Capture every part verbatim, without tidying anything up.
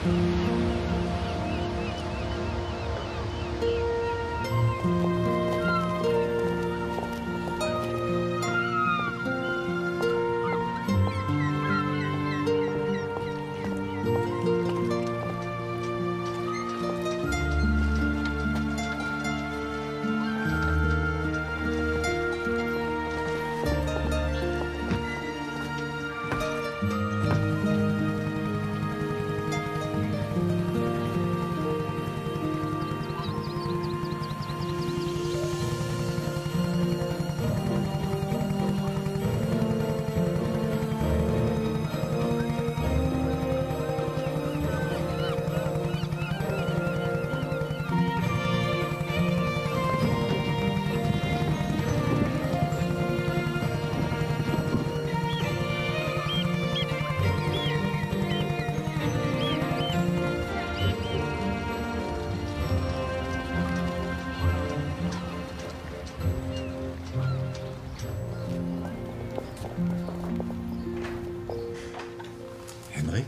Henrik?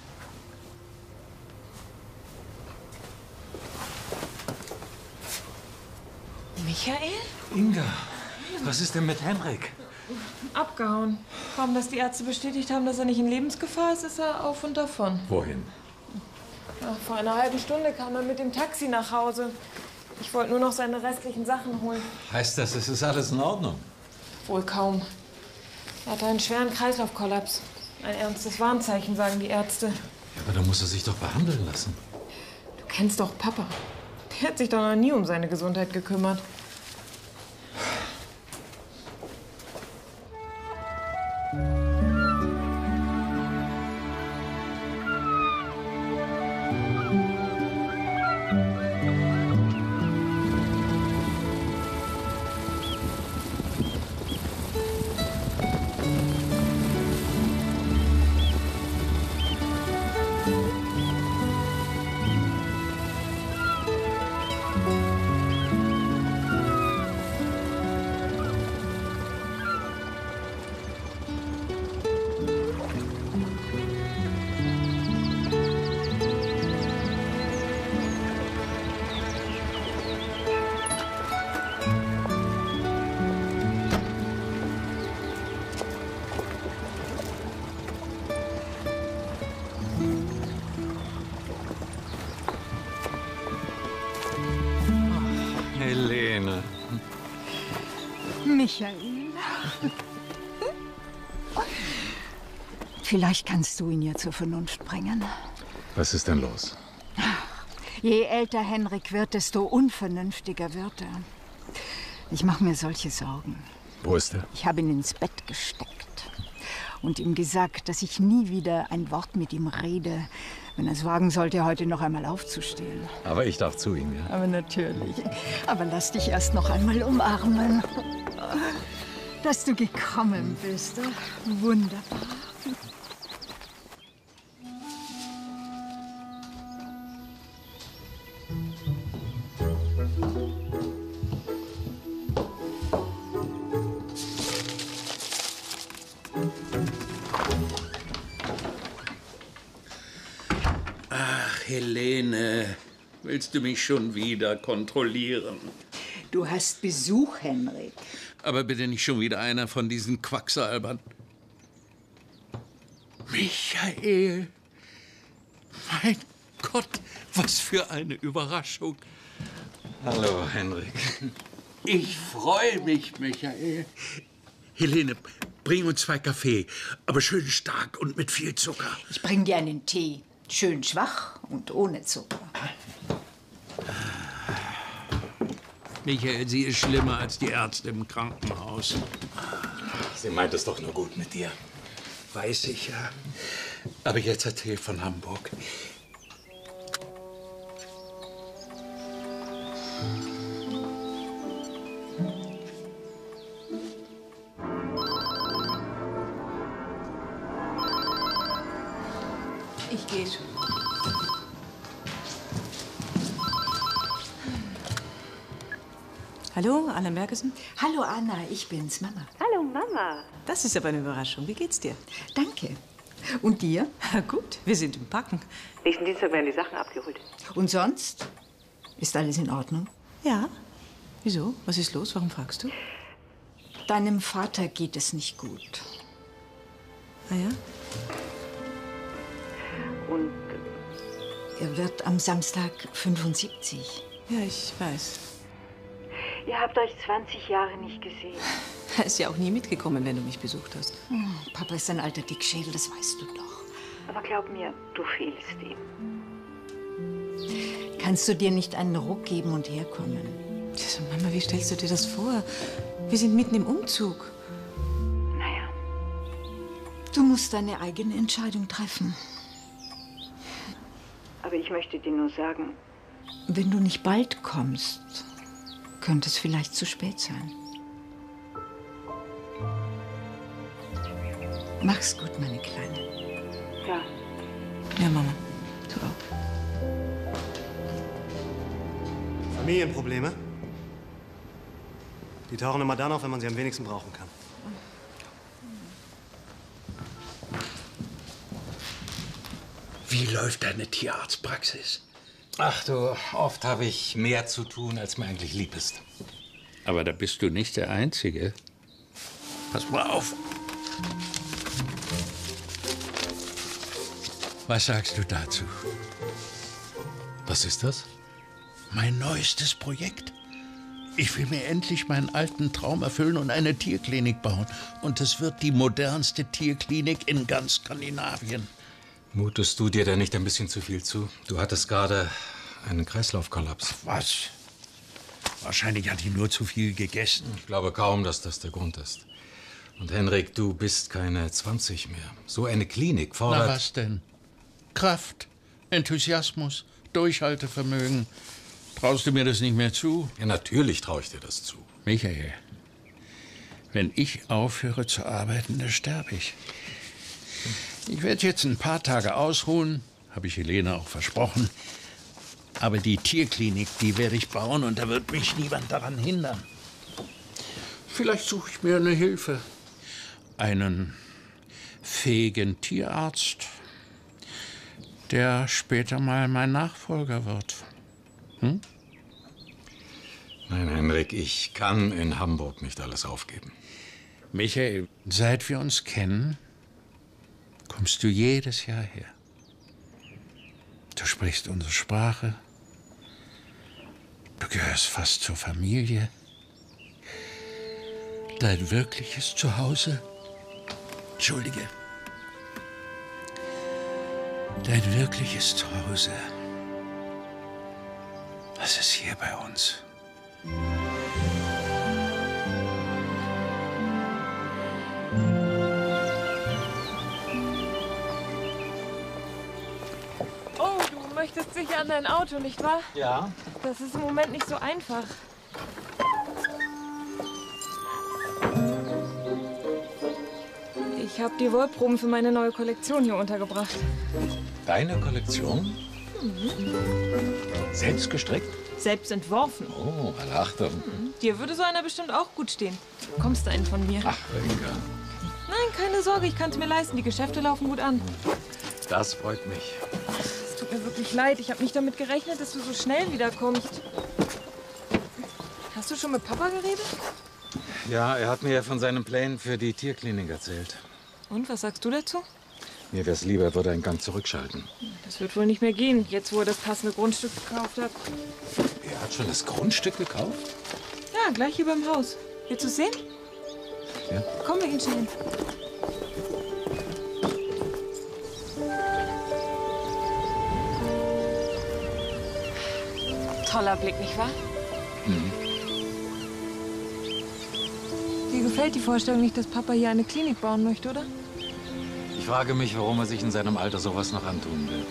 Michael? Inga, was ist denn mit Henrik? Abgehauen. Kaum, dass die Ärzte bestätigt haben, dass er nicht in Lebensgefahr ist, ist er auf und davon. Wohin? Ja, vor einer halben Stunde kam er mit dem Taxi nach Hause. Ich wollte nur noch seine restlichen Sachen holen. Heißt das, es ist alles in Ordnung? Wohl kaum. Er hatte einen schweren Kreislaufkollaps. Ein ernstes Warnzeichen, sagen die Ärzte. Ja, aber da muss er sich doch behandeln lassen. Du kennst doch Papa. Der hat sich doch noch nie um seine Gesundheit gekümmert. Helene. Michael. Vielleicht kannst du ihn ja zur Vernunft bringen. Was ist denn los? Je älter Henrik wird, desto unvernünftiger wird er. Ich mache mir solche Sorgen. Wo ist er? Ich habe ihn ins Bett gesteckt und ihm gesagt, dass ich nie wieder ein Wort mit ihm rede, wenn er es wagen sollte, heute noch einmal aufzustehen. Aber ich darf zu ihm, ja? Aber natürlich. Aber lass dich erst noch einmal umarmen. Dass du gekommen bist. Wunderbar. Ach, Helene, willst du mich schon wieder kontrollieren? Du hast Besuch, Henrik. Aber bitte nicht schon wieder einer von diesen Quacksalbern. Michael! Mein Gott, was für eine Überraschung. Hallo, Henrik. Ich freue mich, Michael. Helene, bring uns zwei Kaffee, aber schön stark und mit viel Zucker. Ich bring dir einen Tee. Schön schwach und ohne Zucker. Michael, sie ist schlimmer als die Ärzte im Krankenhaus. Sie meint es doch nur gut mit dir. Weiß ich ja. Aber jetzt erzähl von Hamburg. Ich gehe schon. Hallo, Anna Merkesen? Hallo Anna, ich bin's, Mama. Hallo, Mama. Das ist aber eine Überraschung. Wie geht's dir? Danke. Und dir? Gut, wir sind im Packen. Nächsten Dienstag werden die Sachen abgeholt. Und sonst? Ist alles in Ordnung? Ja. Wieso? Was ist los? Warum fragst du? Deinem Vater geht es nicht gut. Ah ja? Und Er wird am Samstag fünfundsiebzig. Ja, ich weiß. ihr habt euch zwanzig Jahre nicht gesehen. Er ist ja auch nie mitgekommen, wenn du mich besucht hast. Hm, Papa ist ein alter Dickschädel, das weißt du doch. Aber glaub mir, du fehlst ihm. Kannst du dir nicht einen Ruck geben und herkommen? Also, Mama, wie stellst du dir das vor? Wir sind mitten im Umzug. Naja, Du musst deine eigene Entscheidung treffen. aber ich möchte dir nur sagen, Wenn du nicht bald kommst, könnte es vielleicht zu spät sein. Mach's gut, meine Kleine. ja, Ja, Mama. Du auch. Familienprobleme? Die tauchen immer dann auf, wenn man sie am wenigsten brauchen kann. Wie läuft deine Tierarztpraxis? Ach du, oft habe ich mehr zu tun, als mir eigentlich lieb ist. Aber da bist du nicht der Einzige. Pass mal auf. Was sagst du dazu? Was ist das? Mein neuestes Projekt. Ich will mir endlich meinen alten Traum erfüllen und eine Tierklinik bauen. Und es wird die modernste Tierklinik in ganz Skandinavien. Mutest du dir da nicht ein bisschen zu viel zu? Du hattest gerade einen Kreislaufkollaps. Was? Wahrscheinlich hat die nur zu viel gegessen. Ich glaube kaum, dass das der Grund ist. Und Henrik, du bist keine zwanzig mehr. So eine Klinik fordert... Na was denn? Kraft, Enthusiasmus, Durchhaltevermögen. Traust du mir das nicht mehr zu? Ja, natürlich traue ich dir das zu. Michael, wenn ich aufhöre zu arbeiten, dann sterbe ich. Ich werde jetzt ein paar Tage ausruhen, habe ich Helene auch versprochen. Aber die Tierklinik, die werde ich bauen und da wird mich niemand daran hindern. Vielleicht suche ich mir eine Hilfe. Einen fähigen Tierarzt, der später mal mein Nachfolger wird. Hm? Nein, Henrik, ich kann in Hamburg nicht alles aufgeben. Michael, seit wir uns kennen, kommst du jedes Jahr her. Du sprichst unsere Sprache. Du gehörst fast zur Familie. Dein wirkliches Zuhause. Entschuldige. Dein wirkliches Zuhause. Das ist hier bei uns. Oh, du möchtest sicher an dein Auto, nicht wahr? Ja? Das ist im Moment nicht so einfach. Ich habe die Wollproben für meine neue Kollektion hier untergebracht. Deine Kollektion? Mhm. Selbst gestrickt? Selbst entworfen. Oh, alle Achtung. Dir würde so einer bestimmt auch gut stehen. Du bekommst einen von mir. Ach, Rinka. Nein, keine Sorge, ich kann es mir leisten. Die Geschäfte laufen gut an. Das freut mich. Es tut mir wirklich leid. Ich habe nicht damit gerechnet, dass du so schnell wiederkommst. Hast du schon mit Papa geredet? Ja, er hat mir ja von seinen Plänen für die Tierklinik erzählt. Und, was sagst du dazu? Mir wär's lieber, er würde einen Gang zurückschalten. Das wird wohl nicht mehr gehen, jetzt wo er das passende Grundstück gekauft hat. Er hat schon das Grundstück gekauft? Ja, gleich hier beim Haus. Willst du es sehen? Ja. Komm, wir gehen schnell hin. Toller Blick, nicht wahr? Mhm. Dir gefällt die Vorstellung nicht, dass Papa hier eine Klinik bauen möchte, oder? Ich frage mich, warum er sich in seinem Alter sowas noch antun will.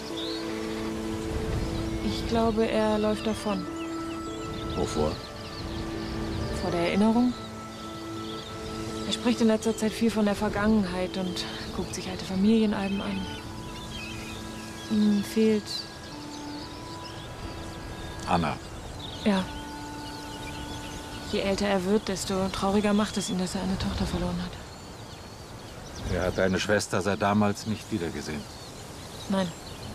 Ich glaube, er läuft davon. Wovor? Vor der Erinnerung. Er spricht in letzter Zeit viel von der Vergangenheit und guckt sich alte Familienalben an. Ihm fehlt... Anna. Ja. Je älter er wird, desto trauriger macht es ihn, dass er eine Tochter verloren hat. Er hat deine Schwester seit damals nicht wiedergesehen. Nein.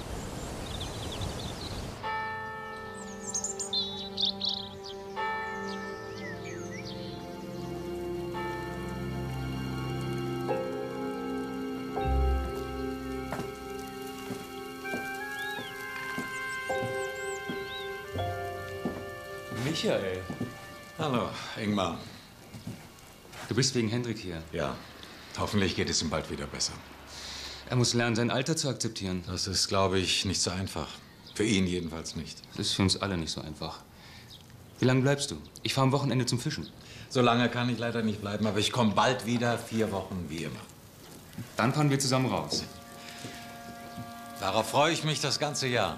Michael. Hallo, Ingmar. Du bist wegen Hendrik hier. Ja, hoffentlich geht es ihm bald wieder besser. Er muss lernen, sein Alter zu akzeptieren. Das ist, glaube ich, nicht so einfach. Für ihn jedenfalls nicht. Das ist für uns alle nicht so einfach. Wie lange bleibst du? Ich fahre am Wochenende zum Fischen. So lange kann ich leider nicht bleiben, aber ich komme bald wieder, vier Wochen wie immer. Dann fahren wir zusammen raus. Darauf freue ich mich das ganze Jahr.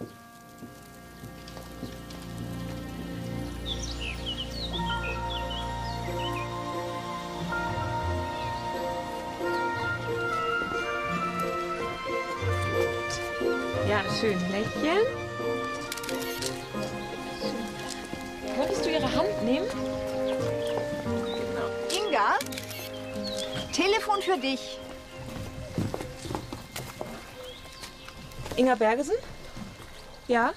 Ja, schön. Lächeln. Könntest du ihre Hand nehmen? Inga, Telefon für dich. Inga Bergesen? Ja?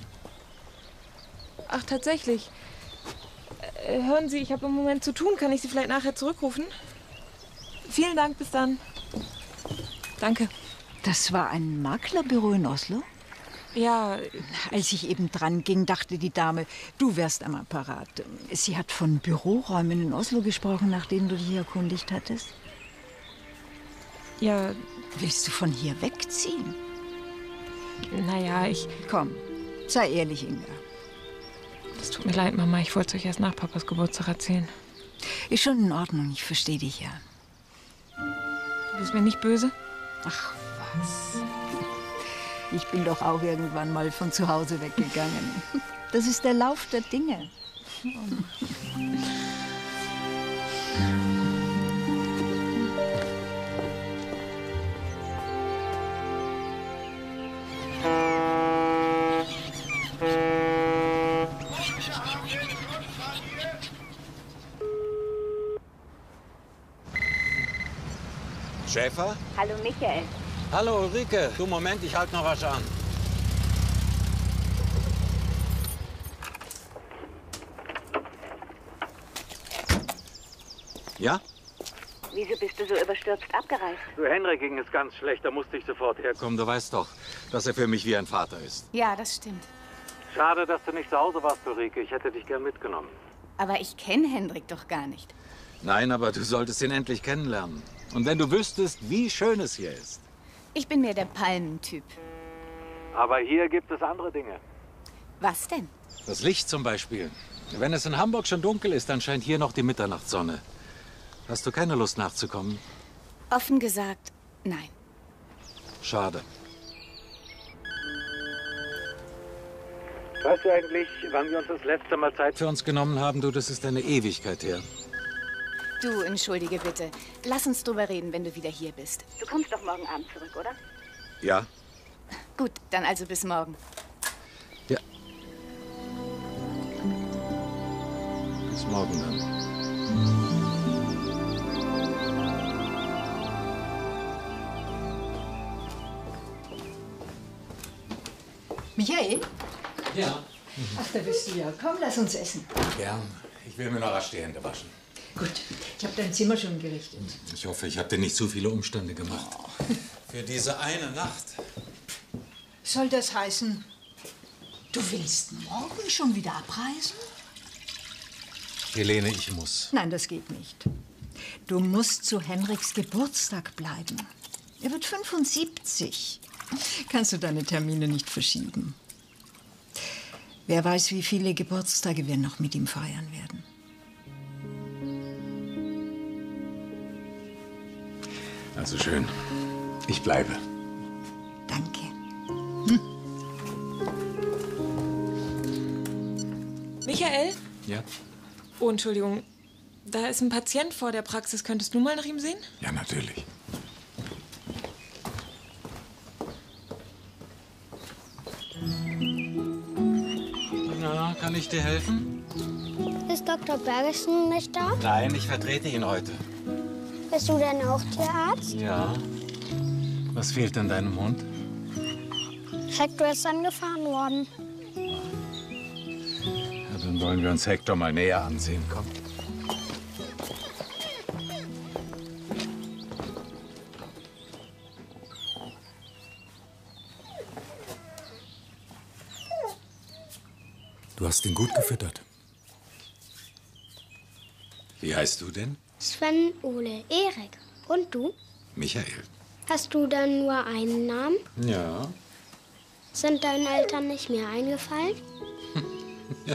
Ach, tatsächlich. Äh, hören Sie, ich habe im Moment zu tun. Kann ich Sie vielleicht nachher zurückrufen? Vielen Dank, bis dann. Danke. Das war ein Maklerbüro in Oslo? Ja. Als ich eben dran ging, dachte die Dame, du wärst am Apparat. Sie hat von Büroräumen in Oslo gesprochen, nach denen du dich erkundigt hattest. Ja. Willst du von hier wegziehen? Naja, ich... Komm, sei ehrlich, Inga. Es tut mir leid, Mama. Ich wollte es euch erst nach Papas Geburtstag erzählen. Ist schon in Ordnung, ich verstehe dich ja. Du bist mir nicht böse? Ach, was? Ich bin doch auch irgendwann mal von zu Hause weggegangen. Das ist der Lauf der Dinge. Schäfer? Hallo Michael. Hallo Ulrike. Du, Moment, ich halte noch was an. Ja? Wieso bist du so überstürzt abgereist? Du, Henrik ging es ganz schlecht, da musste ich sofort herkommen. Du weißt doch, dass er für mich wie ein Vater ist. Ja, das stimmt. Schade, dass du nicht zu Hause warst, Ulrike. Ich hätte dich gern mitgenommen. Aber ich kenne Hendrik doch gar nicht. Nein, aber du solltest ihn endlich kennenlernen. Und wenn du wüsstest, wie schön es hier ist. Ich bin mehr der Palmentyp. Aber hier gibt es andere Dinge. Was denn? Das Licht zum Beispiel. Wenn es in Hamburg schon dunkel ist, dann scheint hier noch die Mitternachtssonne. Hast du keine Lust nachzukommen? Offen gesagt, nein. Schade. Weißt du eigentlich, wann wir uns das letzte Mal Zeit für uns genommen haben? Du, das ist eine Ewigkeit her. Du, entschuldige bitte. Lass uns drüber reden, wenn du wieder hier bist. Du kommst doch morgen Abend zurück, oder? Ja. Gut, dann also bis morgen. Ja. Bis morgen dann. Michael? Ja. Ach, da bist du ja. Komm, lass uns essen. Gern. Ich will mir noch rasch die Hände waschen. Gut, ich habe dein Zimmer schon gerichtet. Ich hoffe, ich habe dir nicht zu viele Umstände gemacht. Für diese eine Nacht. Soll das heißen, du willst morgen schon wieder abreisen? Helene, ich muss. Nein, das geht nicht. Du musst zu Henriks Geburtstag bleiben. Er wird fünfundsiebzig. Kannst du deine Termine nicht verschieben. Wer weiß, wie viele Geburtstage wir noch mit ihm feiern werden. Also schön. Ich bleibe. Danke. Hm. Michael? Ja? Oh, Entschuldigung. Da ist ein Patient vor der Praxis. Könntest du mal nach ihm sehen? Ja, natürlich. Na, kann ich dir helfen? Ist Doktor Bergesen nicht da? Nein, ich vertrete ihn heute. Bist du denn auch Tierarzt? Ja. Was fehlt an deinem Hund? Hector ist angefahren worden. Ja, dann wollen wir uns Hector mal näher ansehen. Komm. Du hast ihn gut gefüttert. Wie heißt du denn? Sven, Ole, Erik. Und du? Michael. Hast du dann nur einen Namen? Ja. Sind deinen Eltern nicht mehr eingefallen? Ja.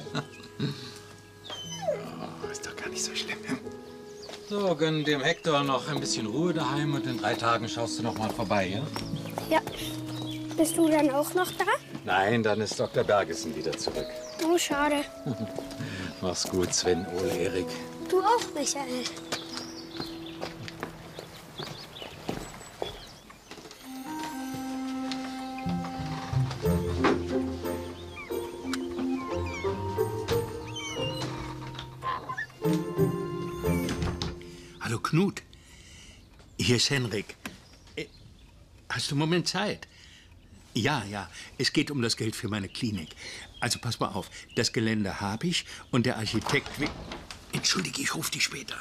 Oh, ist doch gar nicht so schlimm. So, gönn dem Hector noch ein bisschen Ruhe daheim und in drei Tagen schaust du noch mal vorbei, ja? Ja. Bist du dann auch noch da? Nein, dann ist Doktor Bergesen wieder zurück. Oh, schade. Mach's gut, Sven, Ole, Erik. Du auch, Michael. Hallo Knut, hier ist Henrik. Äh, Hast du einen Moment Zeit? Ja, ja, es geht um das Geld für meine Klinik. Also pass mal auf, das Gelände habe ich und der Architekt will... Entschuldige, ich rufe dich später.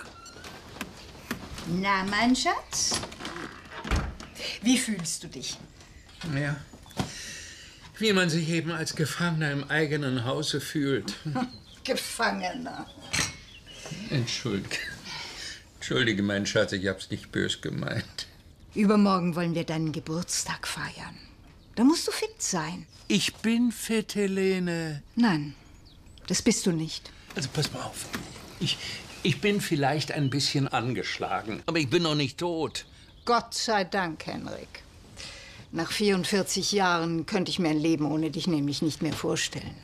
Na, mein Schatz, wie fühlst du dich? Ja, wie man sich eben als Gefangener im eigenen Hause fühlt. Gefangener. Entschuldige. Entschuldige, mein Schatz, ich hab's nicht bös gemeint. Übermorgen wollen wir deinen Geburtstag feiern. Da musst du fit sein. Ich bin fit, Helene. Nein, das bist du nicht. Also pass mal auf. Ich, ich bin vielleicht ein bisschen angeschlagen, aber ich bin noch nicht tot. Gott sei Dank, Henrik. Nach vierundvierzig Jahren könnte ich mir ein Leben ohne dich nämlich nicht mehr vorstellen.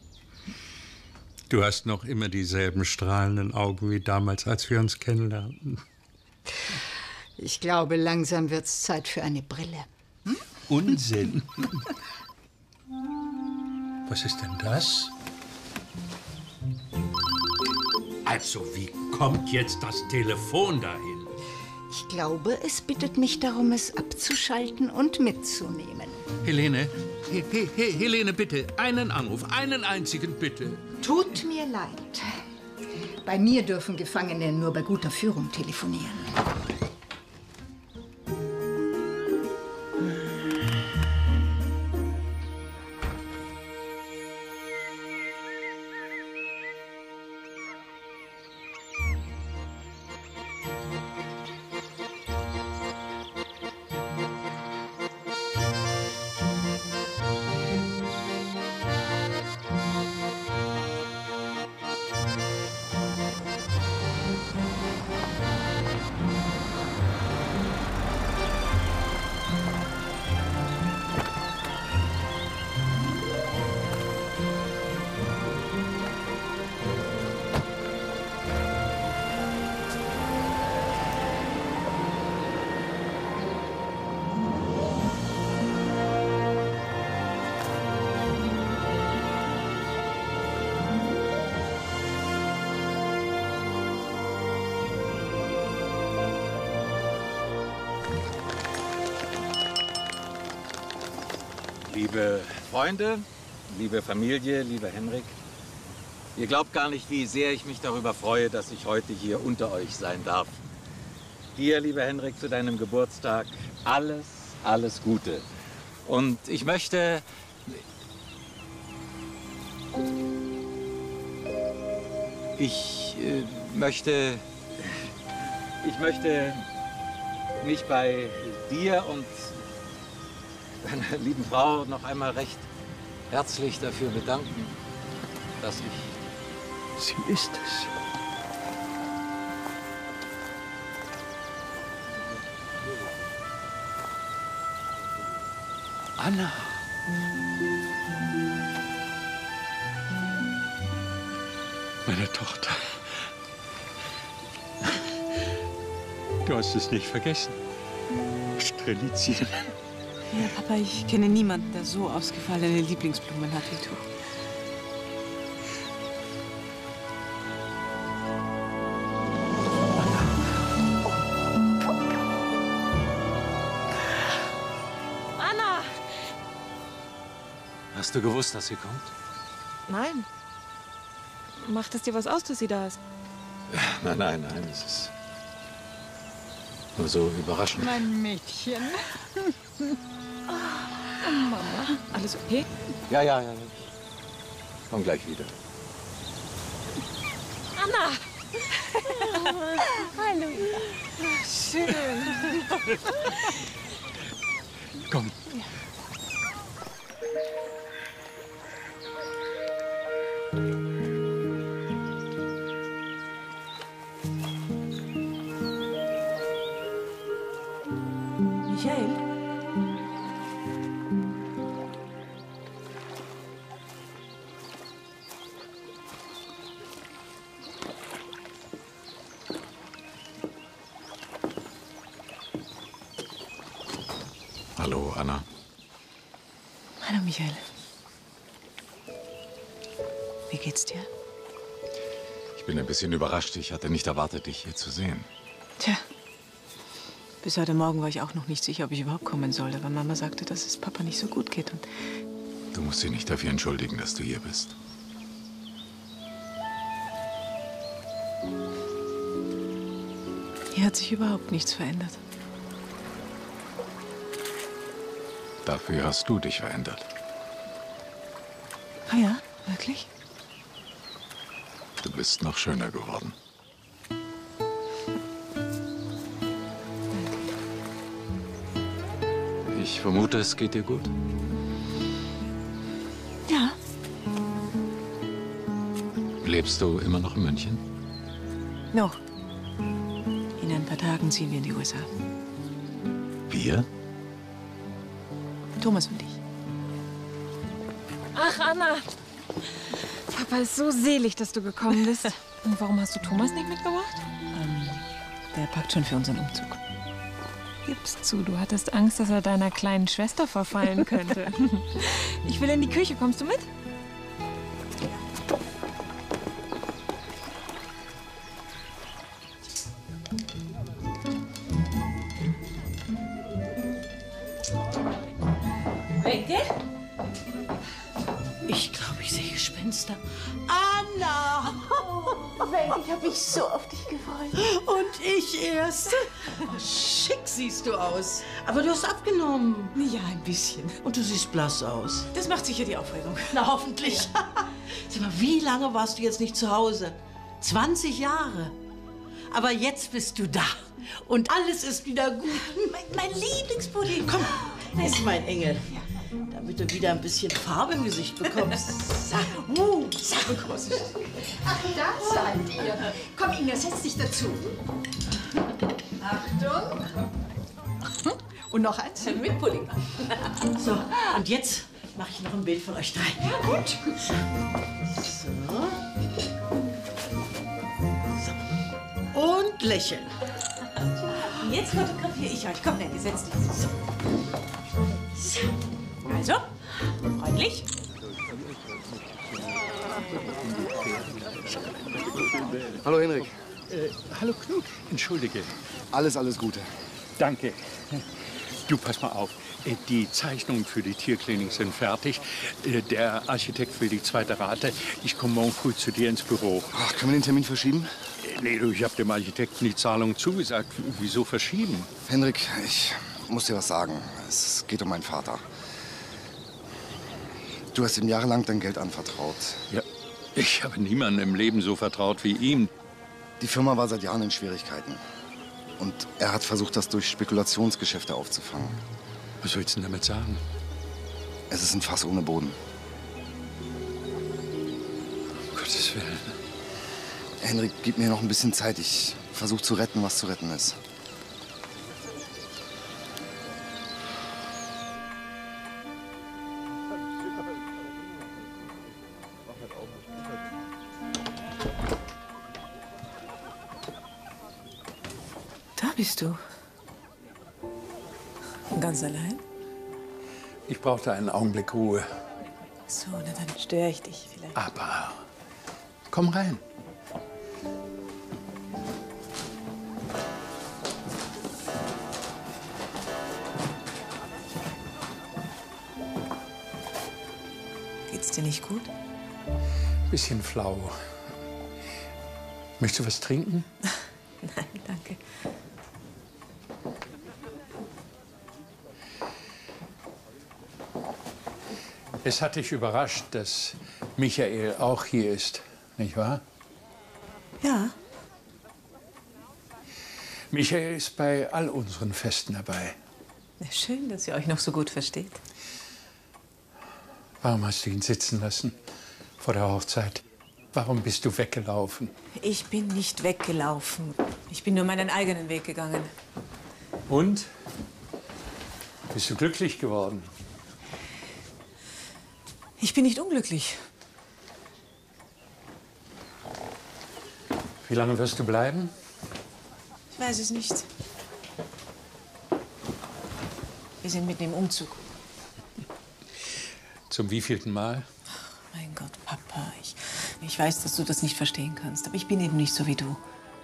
Du hast noch immer dieselben strahlenden Augen wie damals, als wir uns kennenlernten. Ich glaube, langsam wird's Zeit für eine Brille. Hm? Unsinn. Was ist denn das? Also, wie kommt jetzt das Telefon dahin? Ich glaube, es bittet mich darum, es abzuschalten und mitzunehmen. Helene, He He He Helene, bitte, einen Anruf, einen einzigen, bitte. Tut mir leid. Bei mir dürfen Gefangene nur bei guter Führung telefonieren. Liebe Freunde, liebe Familie, lieber Henrik, ihr glaubt gar nicht, wie sehr ich mich darüber freue, dass ich heute hier unter euch sein darf. Dir, lieber Henrik, zu deinem Geburtstag alles, alles Gute. Und ich möchte... Ich äh, möchte... Ich möchte mich bei dir und deiner lieben Frau noch einmal recht herzlich dafür bedanken, dass ich... Sie ist es. Anna. Meine Tochter. Du hast es nicht vergessen. Strelitzien. Ja, Papa, ich kenne niemanden, der so ausgefallene Lieblingsblumen hat wie du. Hast du gewusst, dass sie kommt? Nein. Macht es dir was aus, dass sie da ist? Nein, nein, nein, es ist nur so überraschend. Mein Mädchen. Oh, Mama. Alles okay? Ja, ja, ja. Komm gleich wieder. Anna! Hallo. Schön. Komm. Michael? Hallo, Anna. Hallo, Michael. Wie geht's dir? Ich bin ein bisschen überrascht. Ich hatte nicht erwartet, dich hier zu sehen. Tja, bis heute Morgen war ich auch noch nicht sicher, ob ich überhaupt kommen sollte, weil Mama sagte, dass es Papa nicht so gut geht. Und Du musst dich nicht dafür entschuldigen, dass du hier bist. hier hat sich überhaupt nichts verändert. Dafür hast du dich verändert. Ah ja, wirklich? Du bist noch schöner geworden. Ich vermute, es geht dir gut. Ja. Lebst du immer noch in München? Noch. In ein paar Tagen ziehen wir in die U S A. Wir? Thomas und ich. Ach, Anna. Papa ist so selig, dass du gekommen bist. Und warum hast du Thomas nicht mitgebracht? Ähm, der packt schon für unseren Umzug. Gib's zu, du hattest Angst, dass er deiner kleinen Schwester verfallen könnte. Ich will in die Küche. Kommst du mit? Wenke? Ich glaube, ich sehe Gespenster. Anna! Wenke, ich habe mich so auf dich gefreut. Und ich erst. Oh, schick siehst du aus. Aber du hast abgenommen. Ja, ein bisschen. Und du siehst blass aus. Das macht sicher die Aufregung. Na, hoffentlich. Ja. Sag mal, wie lange warst du jetzt nicht zu Hause? zwanzig Jahre. Aber jetzt bist du da. Und alles ist wieder gut. Mein, mein Lieblingspudding. Komm, das ist mein Engel. Ja. Damit du wieder ein bisschen Farbe im Gesicht bekommst. Uh, so große Stück. Ach, da seid ihr. Komm, Inga, setz dich dazu. Achtung. Und noch eins. Mit Pudding. So, und jetzt mache ich noch ein Bild von euch drei. Ja, gut. So. So. Und lächeln. Und jetzt fotografiere ich euch. Komm, Wenke, setz dich. So. So. Also, freundlich. Hallo Henrik. Äh, hallo Knut, entschuldige. Alles, alles Gute. Danke. Du, pass mal auf. Äh, Die Zeichnungen für die Tierklinik sind fertig. Äh, Der Architekt will die zweite Rate. Ich komme morgen früh zu dir ins Büro. Ach, können wir den Termin verschieben? Äh, Nee, du, ich habe dem Architekten die Zahlung zugesagt. Wieso verschieben? Henrik, ich muss dir was sagen. Es geht um meinen Vater. Du hast ihm jahrelang dein Geld anvertraut. Ja, ich habe niemandem im Leben so vertraut wie ihm. Die Firma war seit Jahren in Schwierigkeiten. Und er hat versucht, das durch Spekulationsgeschäfte aufzufangen. Was willst du denn damit sagen? Es ist ein Fass ohne Boden. Um Gottes Willen. Henrik, gib mir noch ein bisschen Zeit. Ich versuche zu retten, was zu retten ist. Da bist du. Ganz allein? Ich brauchte einen Augenblick Ruhe. So, na dann störe ich dich vielleicht. Aber komm rein. Geht's dir nicht gut? Bisschen flau. Möchtest du was trinken? Nein, danke. Es hat dich überrascht, dass Michael auch hier ist, nicht wahr? Ja. Michael ist bei all unseren Festen dabei. Ja, schön, dass ihr euch noch so gut versteht. Warum hast du ihn sitzen lassen vor der Hochzeit? Warum bist du weggelaufen? Ich bin nicht weggelaufen. Ich bin nur meinen eigenen Weg gegangen. Und? Bist du glücklich geworden? Ich bin nicht unglücklich. Wie lange wirst du bleiben? Ich weiß es nicht. Wir sind mitten im Umzug. Zum wievielten Mal? Mein Gott, Papa, ich, ich weiß, dass du das nicht verstehen kannst, aber ich bin eben nicht so wie du.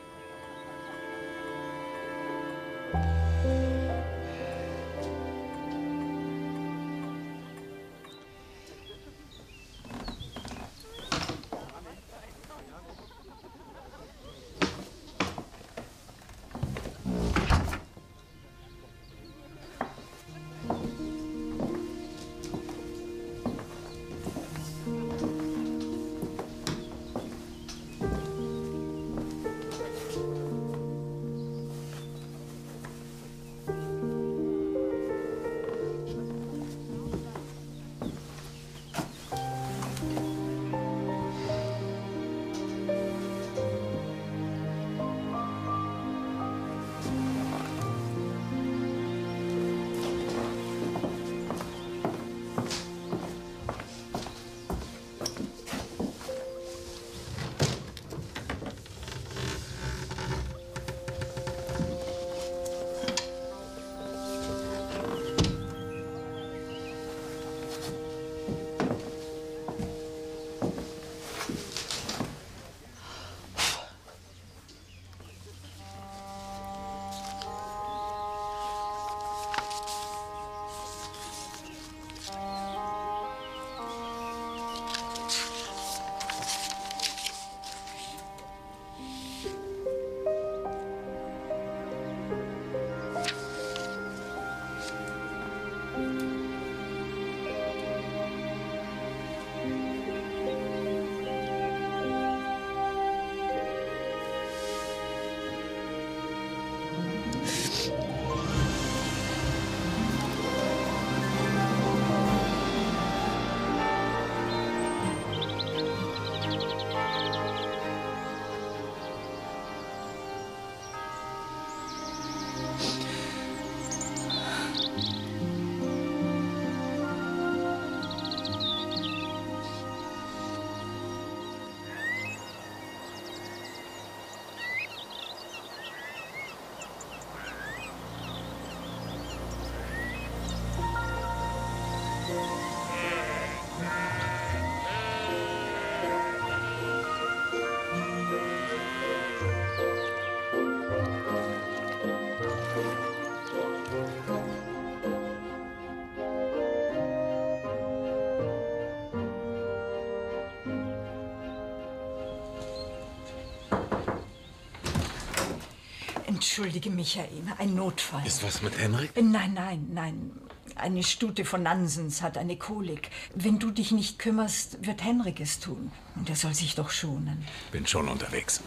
Entschuldige, Michael, ein Notfall. Ist was mit Henrik? Nein, nein, nein. Eine Stute von Nansens hat eine Kolik. Wenn du dich nicht kümmerst, wird Henrik es tun. Und er soll sich doch schonen. Bin schon unterwegs.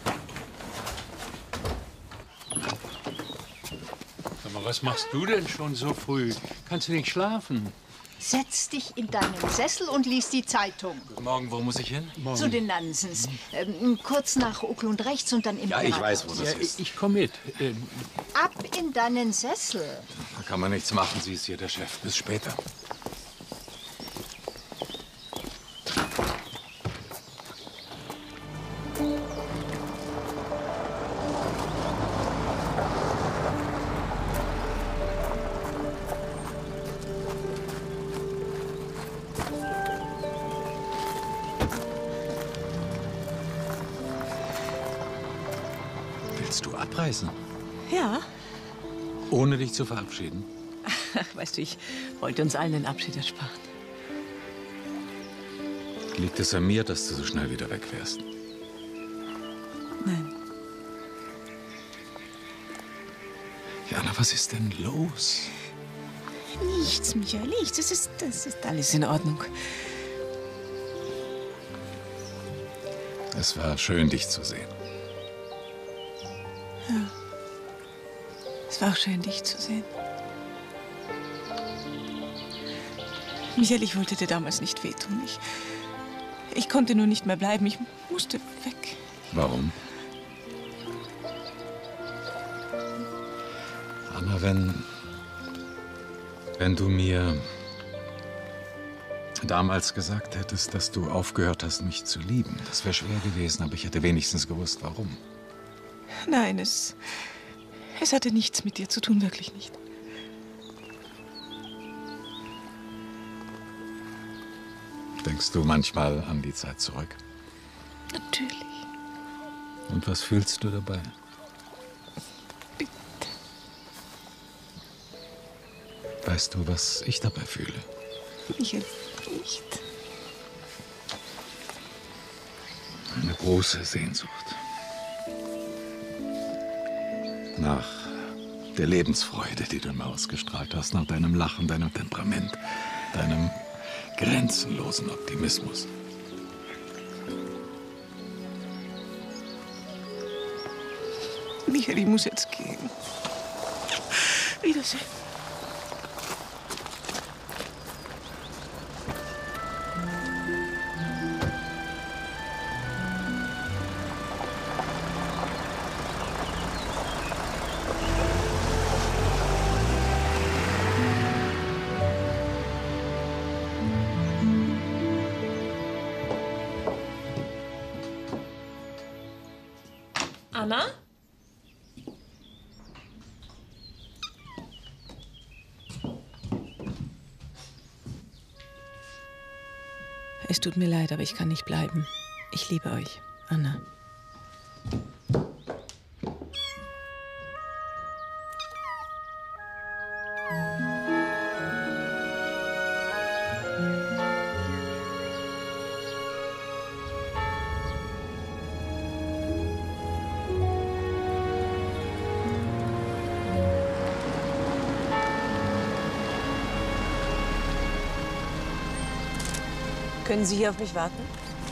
Sag mal, was machst du denn schon so früh? Kannst du nicht schlafen? Setz dich in deinen Sessel und lies die Zeitung. Guten Morgen, wo muss ich hin? Morgen. Zu den Nansens. Ähm, kurz nach Uckel und rechts und dann im Ja, ich Park. weiß, wo das Ja, ist. ich komme mit. Ähm, Ab in deinen Sessel. Da kann man nichts machen, sie ist hier der Chef. Bis später. Willst du abreisen? Ja. Ohne dich zu verabschieden? Weißt du, ich wollte uns allen den Abschied ersparen. Liegt es an mir, dass du so schnell wieder weg wärst? Nein. Jana, was ist denn los? Nichts, Michael, nichts. Es ist, das ist alles in Ordnung. Es war schön, dich zu sehen. Ja. Es war auch schön, dich zu sehen. Michael, ich wollte dir damals nicht wehtun. Ich, ich konnte nur nicht mehr bleiben. Ich musste weg. Warum? Anna, wenn... Wenn du mir damals gesagt hättest, dass du aufgehört hast, mich zu lieben, das wäre schwer gewesen, aber ich hätte wenigstens gewusst, warum. Nein, es... Es hatte nichts mit dir zu tun, wirklich nicht. Denkst du manchmal an die Zeit zurück? Natürlich. Und was fühlst du dabei? Bitte. Weißt du, was ich dabei fühle? Michael, nicht. Eine große Sehnsucht. Nach der Lebensfreude, die du immer ausgestrahlt hast, nach deinem Lachen, deinem Temperament, deinem grenzenlosen Optimismus. Michael, ich muss jetzt gehen. Wiedersehen. Anna? Es tut mir leid, aber ich kann nicht bleiben. Ich liebe euch, Anna. Können Sie hier auf mich warten?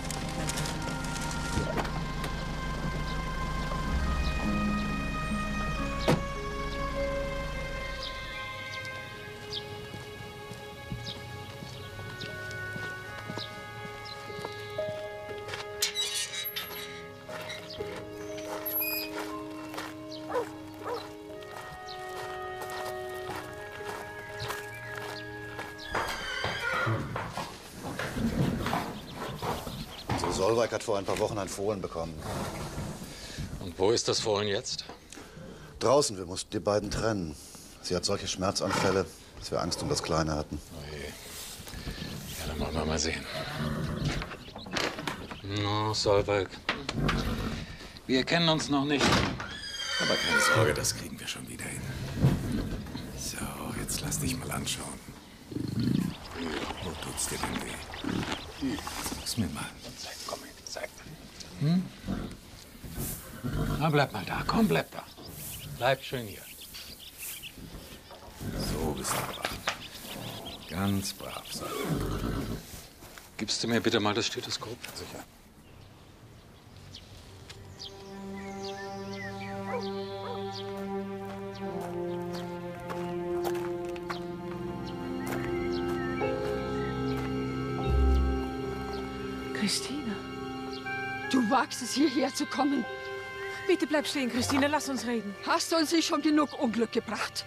Solveig hat vor ein paar Wochen ein Fohlen bekommen. Und wo ist das Fohlen jetzt? Draußen, wir mussten die beiden trennen. Sie hat solche Schmerzanfälle, dass wir Angst um das Kleine hatten. Oh je. Ja, dann wollen wir mal sehen. No, Solveig. Wir kennen uns noch nicht. Aber keine Sorge, das kriegen wir schon wieder hin. So, jetzt lass dich mal anschauen. Wo tut's dir denn weh? Sag's mir mal. Zeig, komm her, zeig. Hm? Na, bleib mal da. Komm, bleib da. Bleib schön hier. So bist du brav. Ganz brav sein. Gibst du mir bitte mal das Stethoskop? Sicher. Christina. Du wagst es, hierher zu kommen. Bitte bleib stehen, Christina. Lass uns reden. Hast du uns nicht schon genug Unglück gebracht?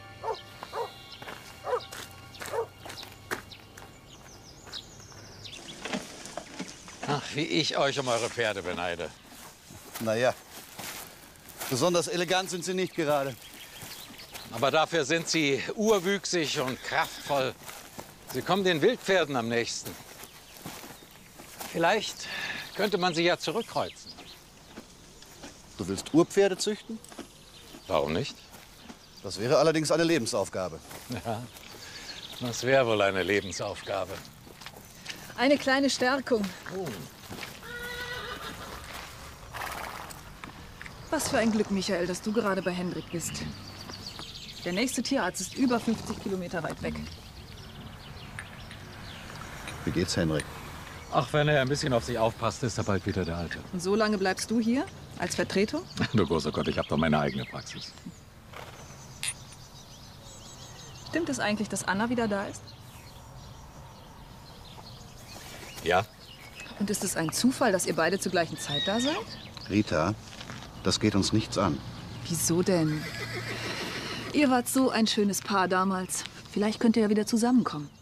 Ach, wie ich euch um eure Pferde beneide. Naja, besonders elegant sind sie nicht gerade. Aber dafür sind sie urwüchsig und kraftvoll. Sie kommen den Wildpferden am nächsten. Vielleicht könnte man sie ja zurückkreuzen. Du willst Urpferde züchten? Warum nicht? Das wäre allerdings eine Lebensaufgabe. Ja, das wäre wohl eine Lebensaufgabe. Eine kleine Stärkung. Oh. Was für ein Glück, Michael, dass du gerade bei Hendrik bist. Der nächste Tierarzt ist über fünfzig Kilometer weit weg. Wie geht's, Henrik? Ach, wenn er ein bisschen auf sich aufpasst, ist er bald wieder der Alte. Und so lange bleibst du hier als Vertretung? Du großer Gott, ich habe doch meine eigene Praxis. Stimmt es eigentlich, dass Anna wieder da ist? Ja. Und ist es ein Zufall, dass ihr beide zur gleichen Zeit da seid? Rita, das geht uns nichts an. Wieso denn? Ihr wart so ein schönes Paar damals. Vielleicht könnt ihr ja wieder zusammenkommen.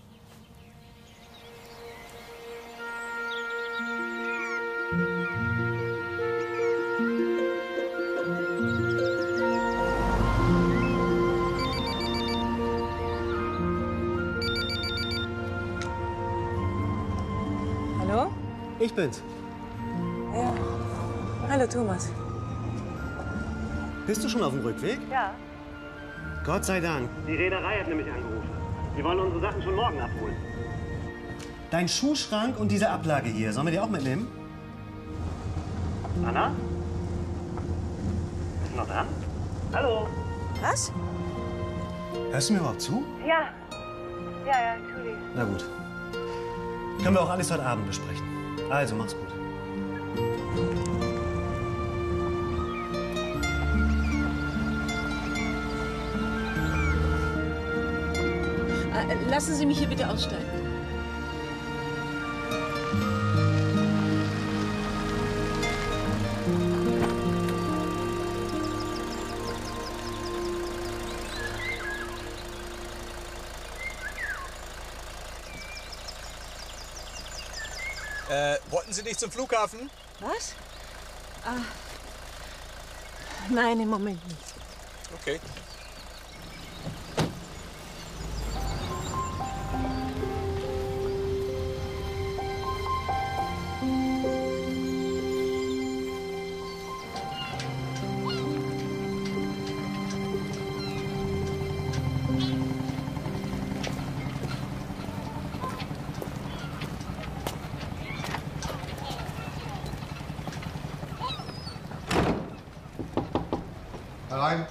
Hallo? Ich bin's. Ja. Hallo, Thomas. Bist du schon auf dem Rückweg? Ja. Gott sei Dank. Die Reederei hat nämlich angerufen. Die wollen unsere Sachen schon morgen abholen. Dein Schuhschrank und diese Ablage hier, sollen wir die auch mitnehmen? Anna? Bist du noch dran? Hallo? Was? Hörst du mir überhaupt zu? Ja. Ja, ja, Entschuldigung. Na gut. Können wir auch alles heute Abend besprechen. Also, mach's gut. Äh, lassen Sie mich hier bitte aussteigen. Äh, wollten Sie nicht zum Flughafen? Was? Ah. Nein, im Moment nicht. Okay. Herein.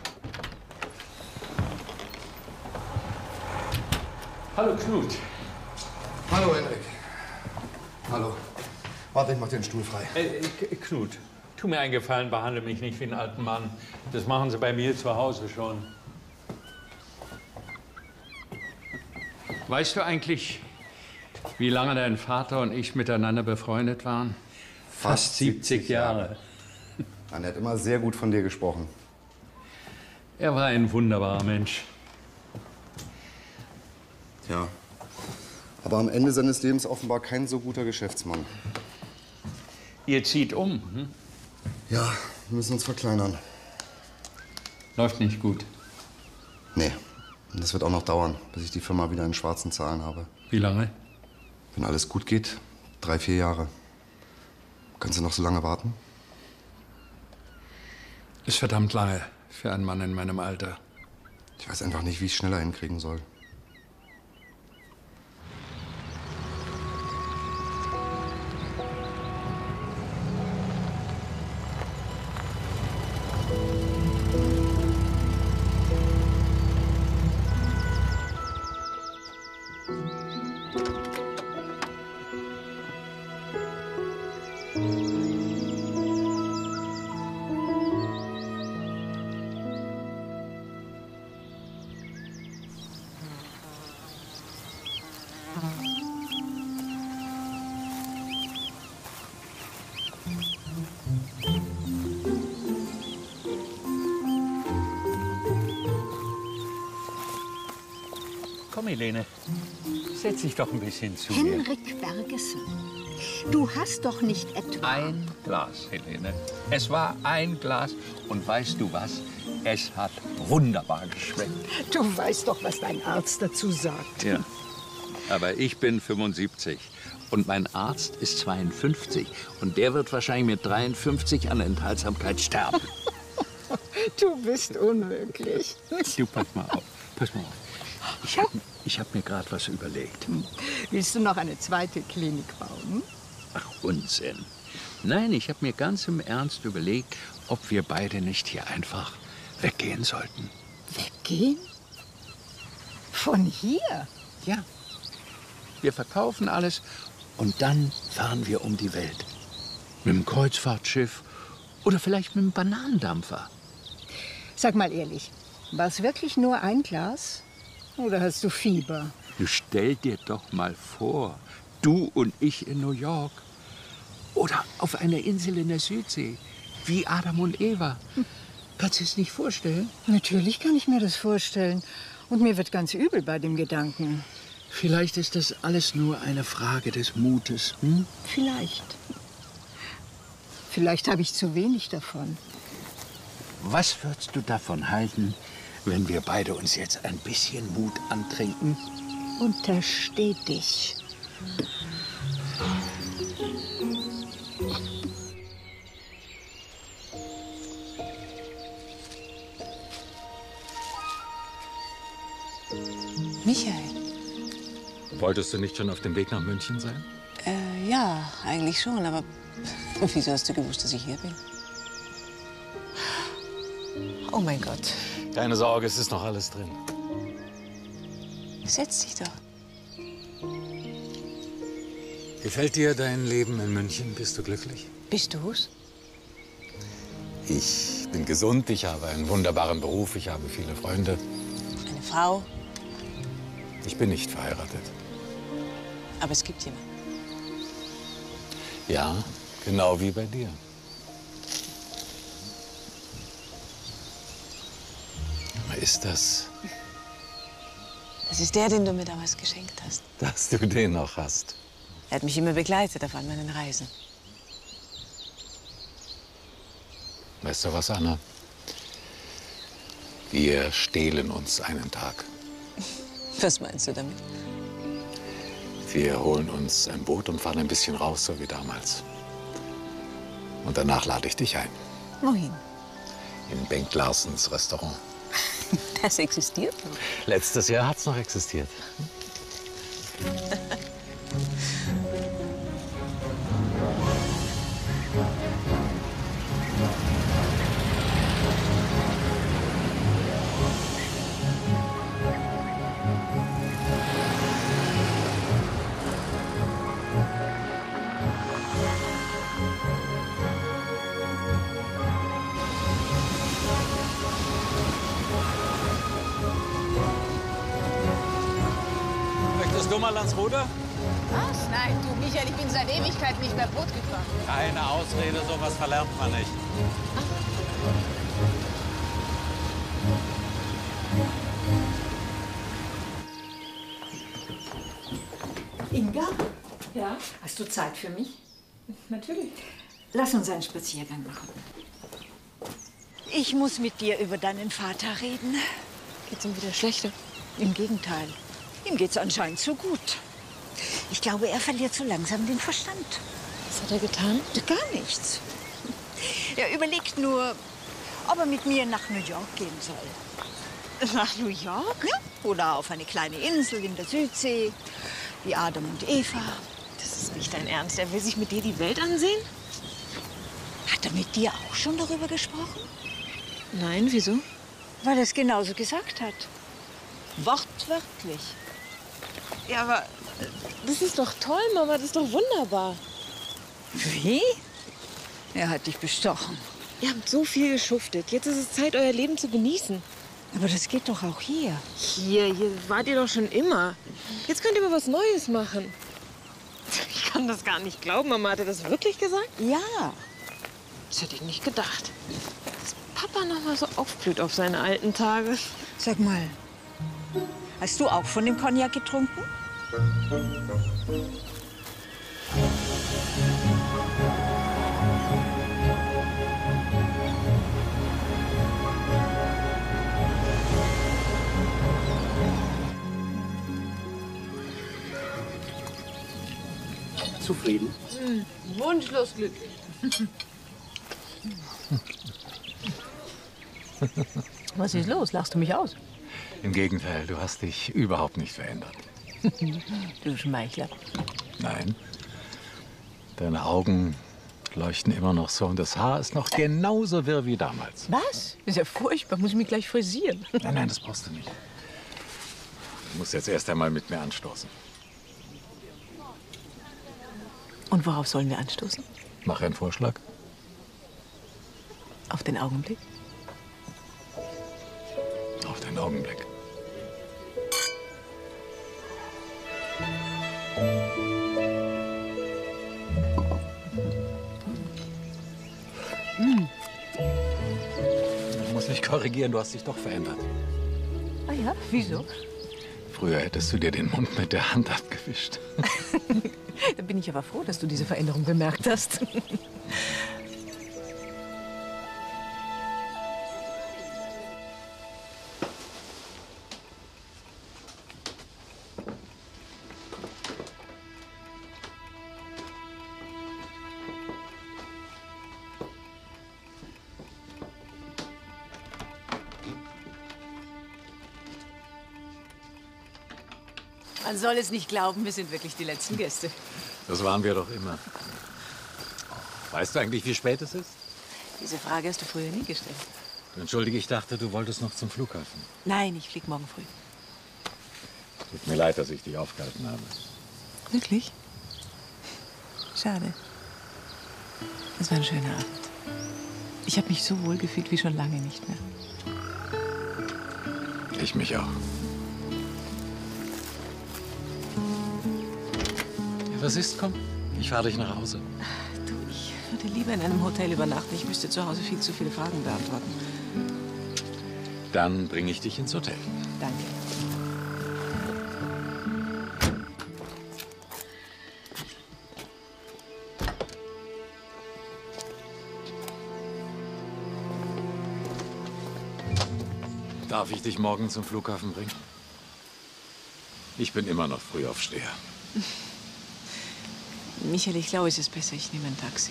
Hallo Knut. Hallo Henrik. Hallo. Warte, ich mach den Stuhl frei. Äh, Knut, tu mir einen Gefallen, behandle mich nicht wie einen alten Mann. Das machen sie bei mir zu Hause schon. Weißt du eigentlich, wie lange dein Vater und ich miteinander befreundet waren? Fast siebzig Jahre. Er hat immer sehr gut von dir gesprochen. Er war ein wunderbarer Mensch. Ja. Aber am Ende seines Lebens offenbar kein so guter Geschäftsmann. Ihr zieht um, hm? Ja, wir müssen uns verkleinern. Läuft nicht gut. Nee. Und das wird auch noch dauern, bis ich die Firma wieder in schwarzen Zahlen habe. Wie lange? Wenn alles gut geht, drei, vier Jahre. Kannst du noch so lange warten? Ist verdammt lange für einen Mann in meinem Alter. Ich weiß einfach nicht, wie ich es schneller hinkriegen soll. Komm, Helene, setz dich doch ein bisschen zu mir. Henrik Bergesen, du hast doch nicht etwa... Ein Glas, Helene. Es war ein Glas. Und weißt du was? Es hat wunderbar geschmeckt. Du weißt doch, was dein Arzt dazu sagt. Ja. Aber ich bin fünfundsiebzig und mein Arzt ist zweiundfünfzig. Und der wird wahrscheinlich mit dreiundfünfzig an Enthaltsamkeit sterben. Du bist unmöglich. Du, pass mal auf. Pass mal auf. Ich habe Ich habe mir gerade was überlegt. Hm. Willst du noch eine zweite Klinik bauen? Ach, Unsinn. Nein, ich habe mir ganz im Ernst überlegt, ob wir beide nicht hier einfach weggehen sollten. Weggehen? Von hier? Ja. Wir verkaufen alles und dann fahren wir um die Welt. Mit dem Kreuzfahrtschiff oder vielleicht mit dem Bananendampfer. Sag mal ehrlich, war es wirklich nur ein Glas? Oder hast du Fieber? Du stell dir doch mal vor, du und ich in New York. Oder auf einer Insel in der Südsee, wie Adam und Eva. Kannst du es nicht vorstellen? Natürlich kann ich mir das vorstellen. Und mir wird ganz übel bei dem Gedanken. Vielleicht ist das alles nur eine Frage des Mutes. Hm? Vielleicht. Vielleicht habe ich zu wenig davon. Was würdest du davon halten, wenn wir beide uns jetzt ein bisschen Mut antrinken? Untersteh dich. Michael. Wolltest du nicht schon auf dem Weg nach München sein? Äh, ja, eigentlich schon, aber wieso hast du gewusst, dass ich hier bin? Oh mein Gott. Keine Sorge, es ist noch alles drin. Setz dich doch. Gefällt dir dein Leben in München? Bist du glücklich? Bist du's? Ich bin gesund, ich habe einen wunderbaren Beruf, ich habe viele Freunde. Eine Frau? Ich bin nicht verheiratet. Aber es gibt jemanden. Ja, genau wie bei dir. Aber ist das, Das ist der, den du mir damals geschenkt hast. dass du den noch hast? Er hat mich immer begleitet auf all meinen Reisen. Weißt du was, Anna? Wir stehlen uns einen Tag. Was meinst du damit? Wir holen uns ein Boot und fahren ein bisschen raus, so wie damals. Und danach lade ich dich ein. Wohin? In Bengt Larsens Restaurant. Das existiert noch. Letztes Jahr hat's noch existiert. Möchtest du mal ans Ruder? Was? Nein, du, Michael, ich bin seit Ewigkeit nicht mehr Boot gefahren. Keine Ausrede, sowas verlernt man nicht. Inga? Ja? Hast du Zeit für mich? Natürlich. Lass uns einen Spaziergang machen. Ich muss mit dir über deinen Vater reden. Geht's ihm wieder schlechter? Im Gegenteil. Ihm geht's anscheinend so gut. Ich glaube, er verliert so langsam den Verstand. Was hat er getan? Gar nichts. Er überlegt nur, ob er mit mir nach New York gehen soll. Nach New York? Ja. Oder auf eine kleine Insel in der Südsee, wie Adam und Eva. Das ist nicht dein Ernst. Er will sich mit dir die Welt ansehen? Hat er mit dir auch schon darüber gesprochen? Nein, wieso? Weil er es genauso gesagt hat. Wortwörtlich. Ja, aber das ist doch toll, Mama. Das ist doch wunderbar. Wie? Er hat dich bestochen. Ihr habt so viel geschuftet. Jetzt ist es Zeit, euer Leben zu genießen. Aber das geht doch auch hier. Hier, hier wart ihr doch schon immer. Jetzt könnt ihr mal was Neues machen. Ich kann das gar nicht glauben. Mama, hat er das wirklich gesagt? Ja. Das hätte ich nicht gedacht. Dass Papa noch mal so aufblüht auf seine alten Tage. Sag mal, hast du auch von dem Cognac getrunken? Zufrieden? Hm, wunschlos glücklich. Was ist los? Lachst du mich aus? Im Gegenteil, du hast dich überhaupt nicht verändert. Du Schmeichler. Nein. Deine Augen leuchten immer noch so und das Haar ist noch genauso wirr wie damals. Was? Ist ja furchtbar. Muss ich mich gleich frisieren. Nein, nein, das brauchst du nicht. Du musst jetzt erst einmal mit mir anstoßen. Und worauf sollen wir anstoßen? Mach einen Vorschlag. Auf den Augenblick? Auf den Augenblick. Hm. Ich muss mich korrigieren, du hast dich doch verändert. Ah ja, wieso? Früher hättest du dir den Mund mit der Hand abgewischt. Da bin ich aber froh, dass du diese Veränderung bemerkt hast. Man soll es nicht glauben, wir sind wirklich die letzten Gäste. Das waren wir doch immer. Weißt du eigentlich, wie spät es ist? Diese Frage hast du früher nie gestellt. Entschuldige, ich dachte, du wolltest noch zum Flughafen. Nein, ich flieg morgen früh. Tut mir leid, dass ich dich aufgehalten habe. Wirklich? Schade. Es war ein schöner Abend. Ich habe mich so wohl gefühlt wie schon lange nicht mehr. Ich mich auch. Was ist? Komm, ich fahre dich nach Hause. Du, ich würde lieber in einem Hotel übernachten. Ich müsste zu Hause viel zu viele Fragen beantworten. Dann bringe ich dich ins Hotel. Danke. Darf ich dich morgen zum Flughafen bringen? Ich bin immer noch Frühaufsteher. Michael, ich glaube, es ist besser, ich nehme ein Taxi.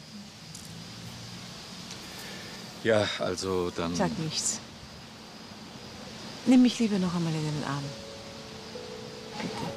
Ja, also dann... Sag nichts. Nimm mich lieber noch einmal in den Arm. Bitte.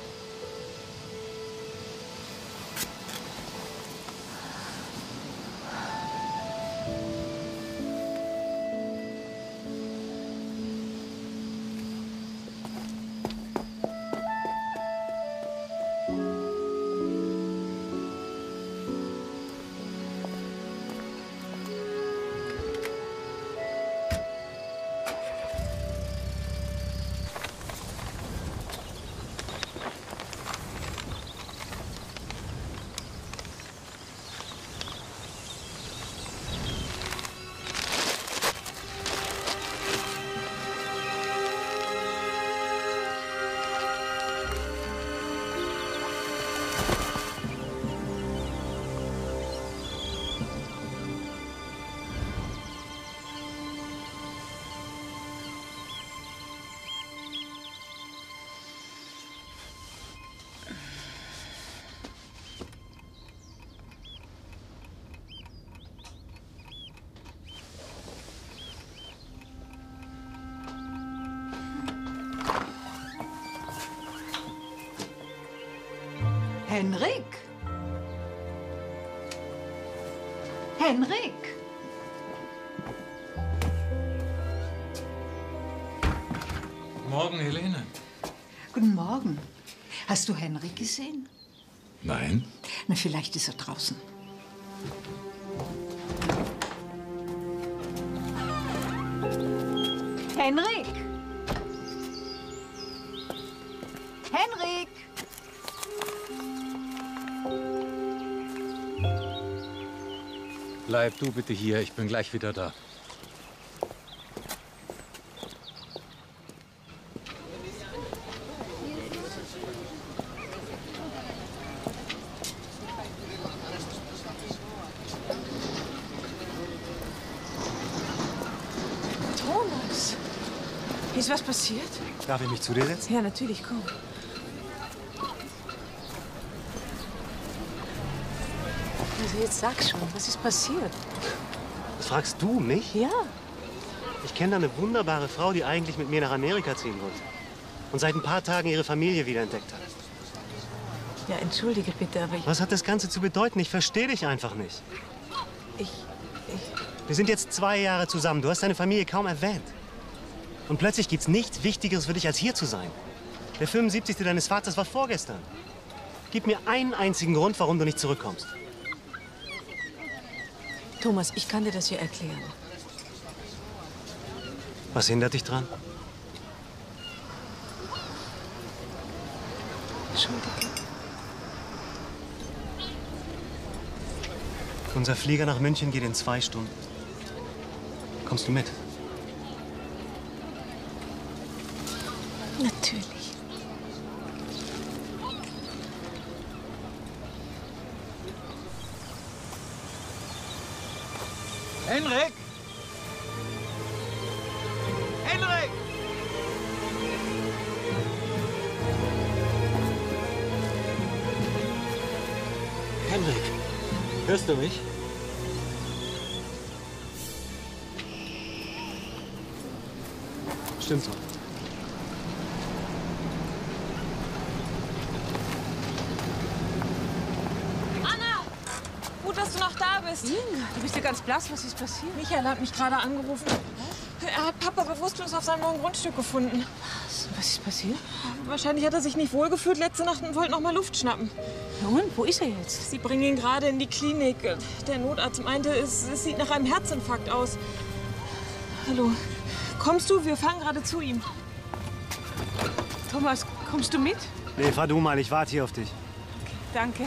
Henrik? Henrik? Morgen, Helene. Guten Morgen. Hast du Henrik gesehen? Nein. Na, vielleicht ist er draußen. Henrik? Henrik? Bleib du bitte hier, ich bin gleich wieder da. Thomas, ist was passiert? Darf ich mich zu dir setzen? Ja, natürlich, komm. Also jetzt sag schon, was ist passiert? Das fragst du mich? Ja. Ich kenne da eine wunderbare Frau, die eigentlich mit mir nach Amerika ziehen wollte. Und seit ein paar Tagen ihre Familie wiederentdeckt hat. Ja, entschuldige bitte, aber ich... Was hat das Ganze zu bedeuten? Ich verstehe dich einfach nicht. Ich... ich... Wir sind jetzt zwei Jahre zusammen. Du hast deine Familie kaum erwähnt. Und plötzlich gibt's nichts Wichtigeres für dich, als hier zu sein. Der fünfundsiebzigste deines Vaters war vorgestern. Gib mir einen einzigen Grund, warum du nicht zurückkommst. Thomas, ich kann dir das hier erklären. Was hindert dich dran? Entschuldige. Unser Flieger nach München geht in zwei Stunden. Kommst du mit? Natürlich. Henrik! Henrik! Henrik, hörst du mich? Stimmt so. Anna! Gut, dass du noch da bist. Inga, du bist ja ganz blass. Was ist passiert? Michael hat mich gerade angerufen. Er hat Papa bewusstlos auf seinem neuen Grundstück gefunden. Was? Was ist passiert? Wahrscheinlich hat er sich nicht wohlgefühlt letzte Nacht und wollte noch mal Luft schnappen. Ja und? Wo ist er jetzt? Sie bringen ihn gerade in die Klinik. Der Notarzt meinte, es, es sieht nach einem Herzinfarkt aus. Hallo, kommst du? Wir fahren gerade zu ihm. Thomas, kommst du mit? Nee, fahr du mal. Ich warte hier auf dich. Okay, danke.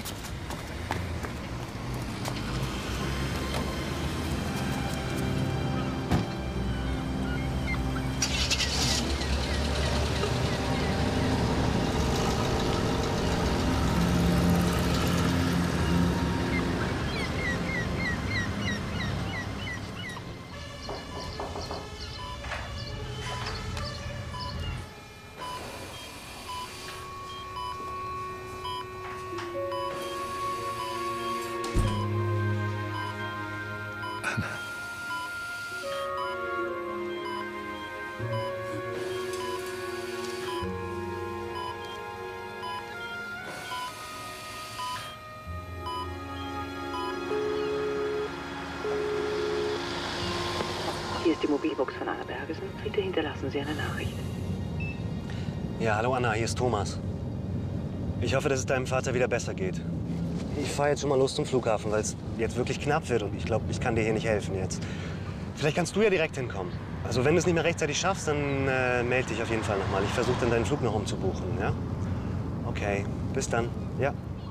Hier ist die Mobilbox von Anna Bergesen. Bitte hinterlassen Sie eine Nachricht. Ja, hallo Anna, hier ist Thomas. Ich hoffe, dass es deinem Vater wieder besser geht. Ich fahre jetzt schon mal los zum Flughafen, weil es jetzt wirklich knapp wird und ich glaube, ich kann dir hier nicht helfen jetzt. Vielleicht kannst du ja direkt hinkommen. Also wenn du es nicht mehr rechtzeitig schaffst, dann äh, melde dich auf jeden Fall nochmal. Ich versuche dann deinen Flug noch umzubuchen, ja? Okay, bis dann. Ja.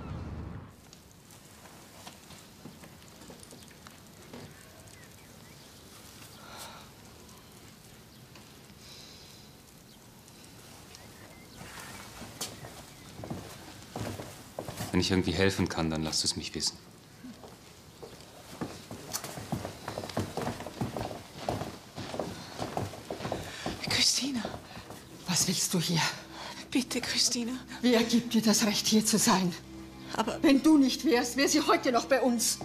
Wenn ich irgendwie helfen kann, dann lasst es mich wissen. Christina, was willst du hier? Bitte, Christina. Wer gibt dir das Recht, hier zu sein? Aber wenn du nicht wärst, wäre sie heute noch bei uns.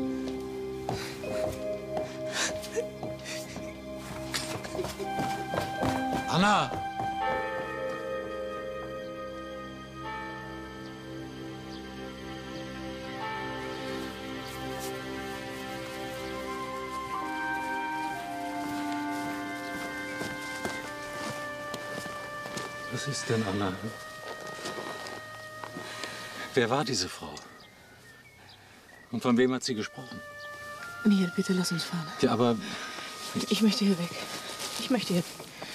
Anna! Was ist denn, Anna? Wer war diese Frau? Und von wem hat sie gesprochen? Michael, bitte lass uns fahren. Ja, aber... Ich möchte hier weg. Ich möchte hier...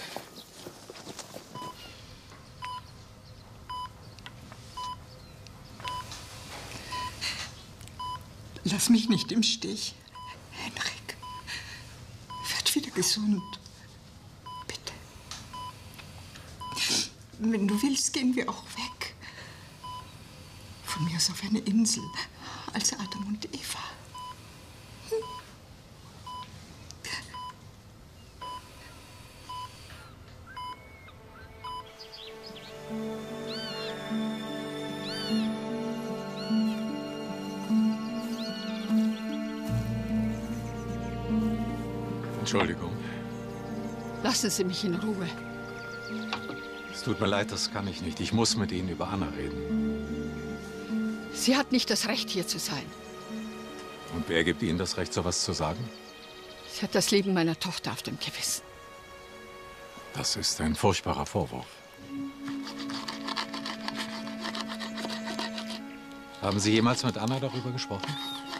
Lass mich nicht im Stich. Henrik, werd wieder gesund. Bitte. Wenn du willst, gehen wir auch weg. Von mir aus auf eine Insel, als Adam und Eva. Entschuldigung. Lassen Sie mich in Ruhe. Es tut mir leid, das kann ich nicht. Ich muss mit Ihnen über Anna reden. Sie hat nicht das Recht, hier zu sein. Und wer gibt Ihnen das Recht, so was zu sagen? Sie hat das Leben meiner Tochter auf dem Gewissen. Das ist ein furchtbarer Vorwurf. Haben Sie jemals mit Anna darüber gesprochen?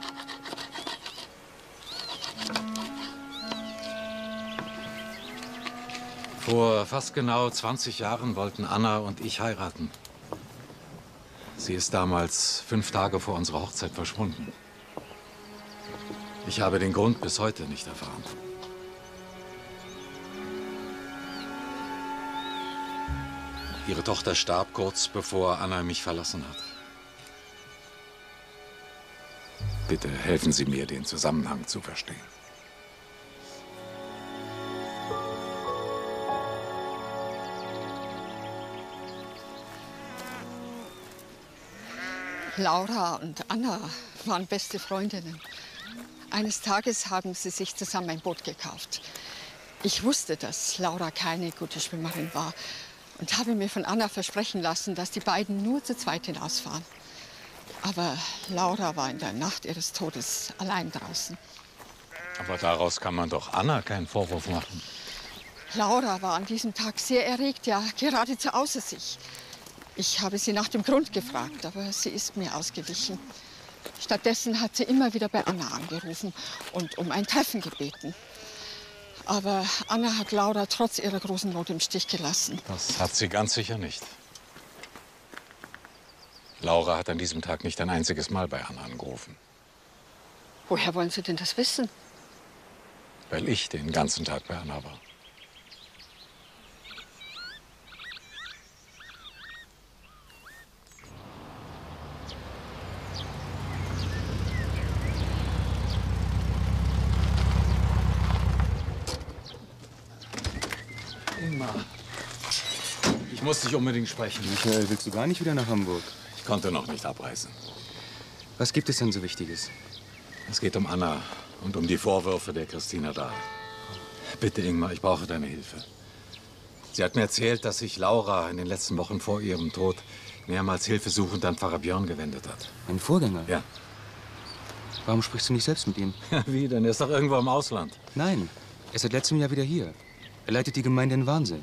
Vor fast genau zwanzig Jahren wollten Anna und ich heiraten. Sie ist damals fünf Tage vor unserer Hochzeit verschwunden. Ich habe den Grund bis heute nicht erfahren. Ihre Tochter starb kurz bevor Anna mich verlassen hat. Bitte helfen Sie mir, den Zusammenhang zu verstehen. Laura und Anna waren beste Freundinnen. Eines Tages haben sie sich zusammen ein Boot gekauft. Ich wusste, dass Laura keine gute Schwimmerin war und habe mir von Anna versprechen lassen, dass die beiden nur zu zweit hinausfahren. Aber Laura war in der Nacht ihres Todes allein draußen. Aber daraus kann man doch Anna keinen Vorwurf machen. Laura war an diesem Tag sehr erregt, ja geradezu außer sich. Ich habe sie nach dem Grund gefragt, aber sie ist mir ausgewichen. Stattdessen hat sie immer wieder bei Anna angerufen und um ein Treffen gebeten. Aber Anna hat Laura trotz ihrer großen Not im Stich gelassen. Das hat sie ganz sicher nicht. Laura hat an diesem Tag nicht ein einziges Mal bei Anna angerufen. Woher wollen Sie denn das wissen? Weil ich den ganzen Tag bei Anna war. Ingmar, ich muss dich unbedingt sprechen. Michael, willst du gar nicht wieder nach Hamburg? Ich konnte noch nicht abreisen. Was gibt es denn so Wichtiges? Es geht um Anna und um die Vorwürfe der Christina Dahl. Bitte, Ingmar, ich brauche deine Hilfe. Sie hat mir erzählt, dass sich Laura in den letzten Wochen vor ihrem Tod mehrmals hilfesuchend an Pfarrer Björn gewendet hat. Ein Vorgänger? Ja. Warum sprichst du nicht selbst mit ihm? Wie denn? Er ist doch irgendwo im Ausland. Nein, er ist seit letztem Jahr wieder hier. Er leitet die Gemeinde in Wahnsinn.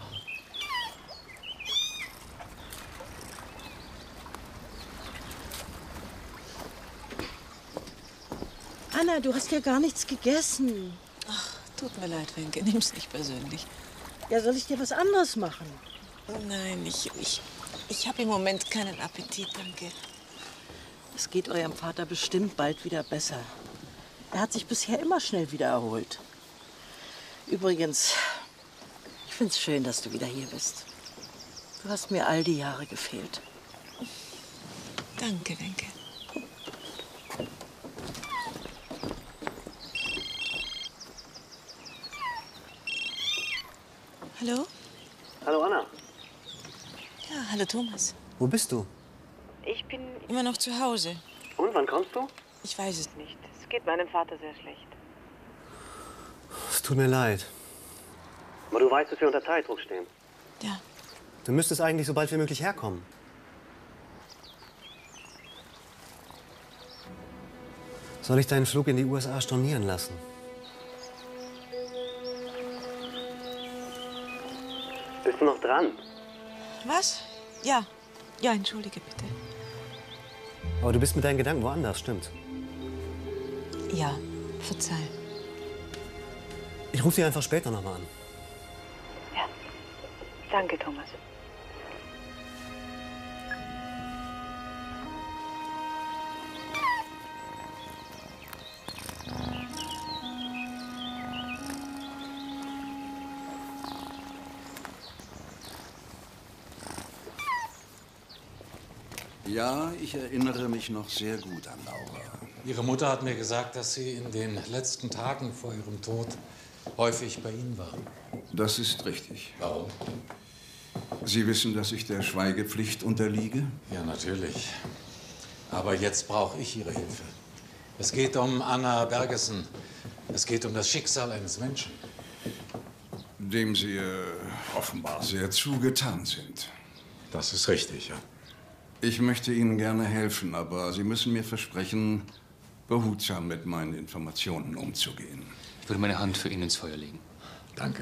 Anna, du hast ja gar nichts gegessen. Ach, tut mir leid, Wenke. Nimm's nicht persönlich. Ja, soll ich dir was anderes machen? Nein, ich, ich, ich habe im Moment keinen Appetit, danke. Es geht eurem Vater bestimmt bald wieder besser. Er hat sich bisher immer schnell wieder erholt. Übrigens, ich find's schön, dass du wieder hier bist. Du hast mir all die Jahre gefehlt. Danke, Wenke. Hallo? Hallo, Anna. Ja, hallo, Thomas. Wo bist du? Ich bin immer noch zu Hause. Und, wann kommst du? Ich weiß es nicht. Es geht meinem Vater sehr schlecht. Es tut mir leid. Aber du weißt, dass wir unter Zeitdruck stehen. Ja. Du müsstest eigentlich so bald wie möglich herkommen. Soll ich deinen Flug in die U S A stornieren lassen? Bist du noch dran? Was? Ja. Ja, entschuldige bitte. Aber du bist mit deinen Gedanken woanders, stimmt? Ja, verzeih. Ich rufe dich einfach später noch mal an. Ja. Danke, Thomas. Ja, ich erinnere mich noch sehr gut an Laura. Ihre Mutter hat mir gesagt, dass sie in den letzten Tagen vor ihrem Tod häufig bei Ihnen war. Das ist richtig. Warum? Sie wissen, dass ich der Schweigepflicht unterliege? Ja, natürlich. Aber jetzt brauche ich Ihre Hilfe. Es geht um Anna Bergeson. Es geht um das Schicksal eines Menschen. dem Sie äh, offenbar sehr zugetan sind. Das ist richtig, ja. Ich möchte Ihnen gerne helfen, aber Sie müssen mir versprechen, behutsam mit meinen Informationen umzugehen. Ich würde meine Hand für ihn ins Feuer legen. Danke.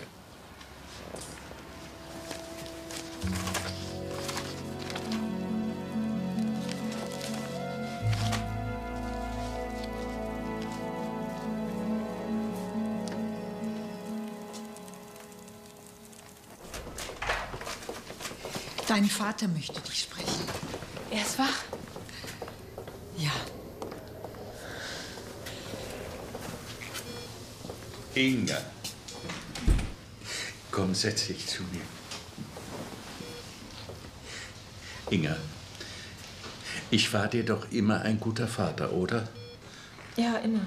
Dein Vater möchte dich sprechen. Er ist wach. Ja. Inga, komm, setz dich zu mir. Inga, ich war dir doch immer ein guter Vater, oder? Ja, immer.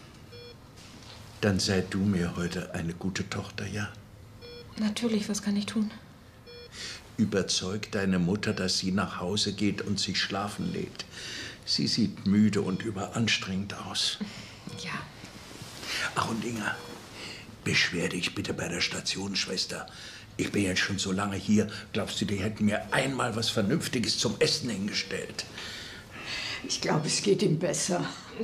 Dann sei du mir heute eine gute Tochter, ja? Natürlich, was kann ich tun? Überzeug deine Mutter, dass sie nach Hause geht und sich schlafen legt. Sie sieht müde und überanstrengend aus. Ja. Ach, und Inga, beschwer dich bitte bei der Stationsschwester. Ich bin jetzt schon so lange hier. Glaubst du, die hätten mir einmal was Vernünftiges zum Essen hingestellt? Ich glaube, es geht ihm besser.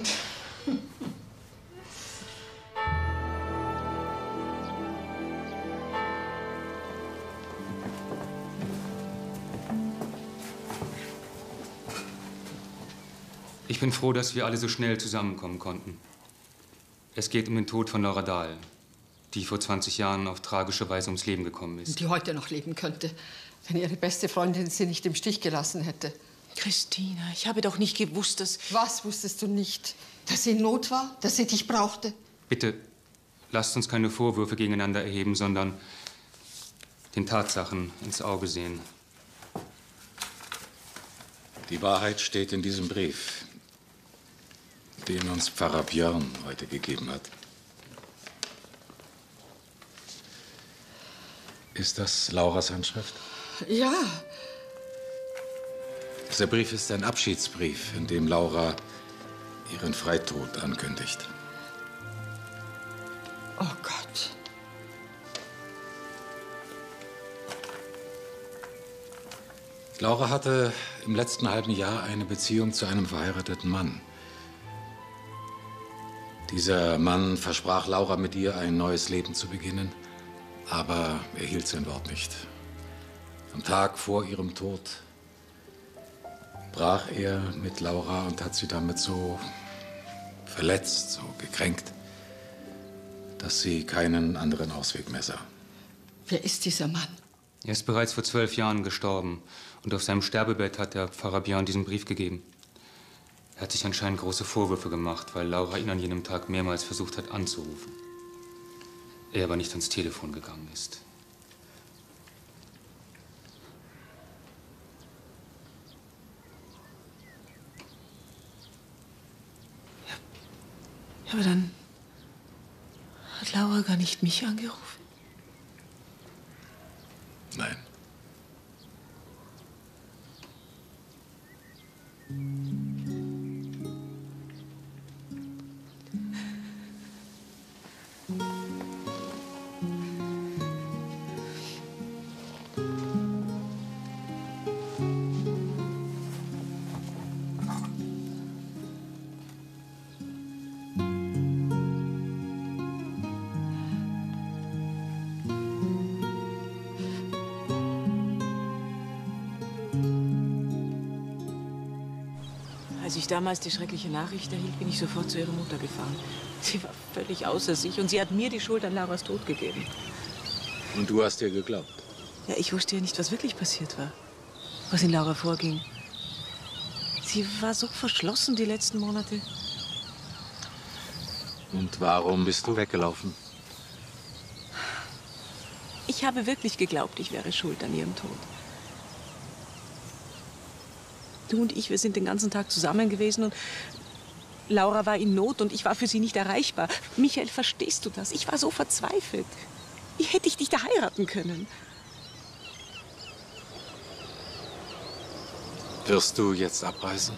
Ich bin froh, dass wir alle so schnell zusammenkommen konnten. Es geht um den Tod von Laura Dahl, die vor zwanzig Jahren auf tragische Weise ums Leben gekommen ist. Die heute noch leben könnte, wenn ihre beste Freundin sie nicht im Stich gelassen hätte. Christina, ich habe doch nicht gewusst, dass... Was wusstest du nicht? Dass sie in Not war? Dass sie dich brauchte? Bitte, lasst uns keine Vorwürfe gegeneinander erheben, sondern den Tatsachen ins Auge sehen. Die Wahrheit steht in diesem Brief, den uns Pfarrer Björn heute gegeben hat. Ist das Lauras Handschrift? Ja. Dieser Brief ist ein Abschiedsbrief, in dem Laura ihren Freitod ankündigt. Oh Gott. Laura hatte im letzten halben Jahr eine Beziehung zu einem verheirateten Mann. Dieser Mann versprach Laura, mit ihr ein neues Leben zu beginnen, aber er hielt sein Wort nicht. Am Tag vor ihrem Tod brach er mit Laura und hat sie damit so verletzt, so gekränkt, dass sie keinen anderen Ausweg mehr sah. Wer ist dieser Mann? Er ist bereits vor zwölf Jahren gestorben und auf seinem Sterbebett hat der Pfarrer Björn diesen Brief gegeben. Er hat sich anscheinend große Vorwürfe gemacht, weil Laura ihn an jenem Tag mehrmals versucht hat anzurufen. Er aber nicht ans Telefon gegangen ist. Ja, aber dann hat Laura gar nicht mich angerufen. Nein. Als ich damals die schreckliche Nachricht erhielt, bin ich sofort zu ihrer Mutter gefahren. Sie war völlig außer sich und sie hat mir die Schuld an Lauras Tod gegeben. Und du hast ihr geglaubt? Ja, ich wusste ja nicht, was wirklich passiert war, was in Laura vorging. Sie war so verschlossen die letzten Monate. Und warum bist du weggelaufen? Ich habe wirklich geglaubt, ich wäre schuld an ihrem Tod. Du und ich, wir sind den ganzen Tag zusammen gewesen und Laura war in Not und ich war für sie nicht erreichbar. Michael, verstehst du das? Ich war so verzweifelt. Wie hätte ich dich da heiraten können? Wirst du jetzt abreisen?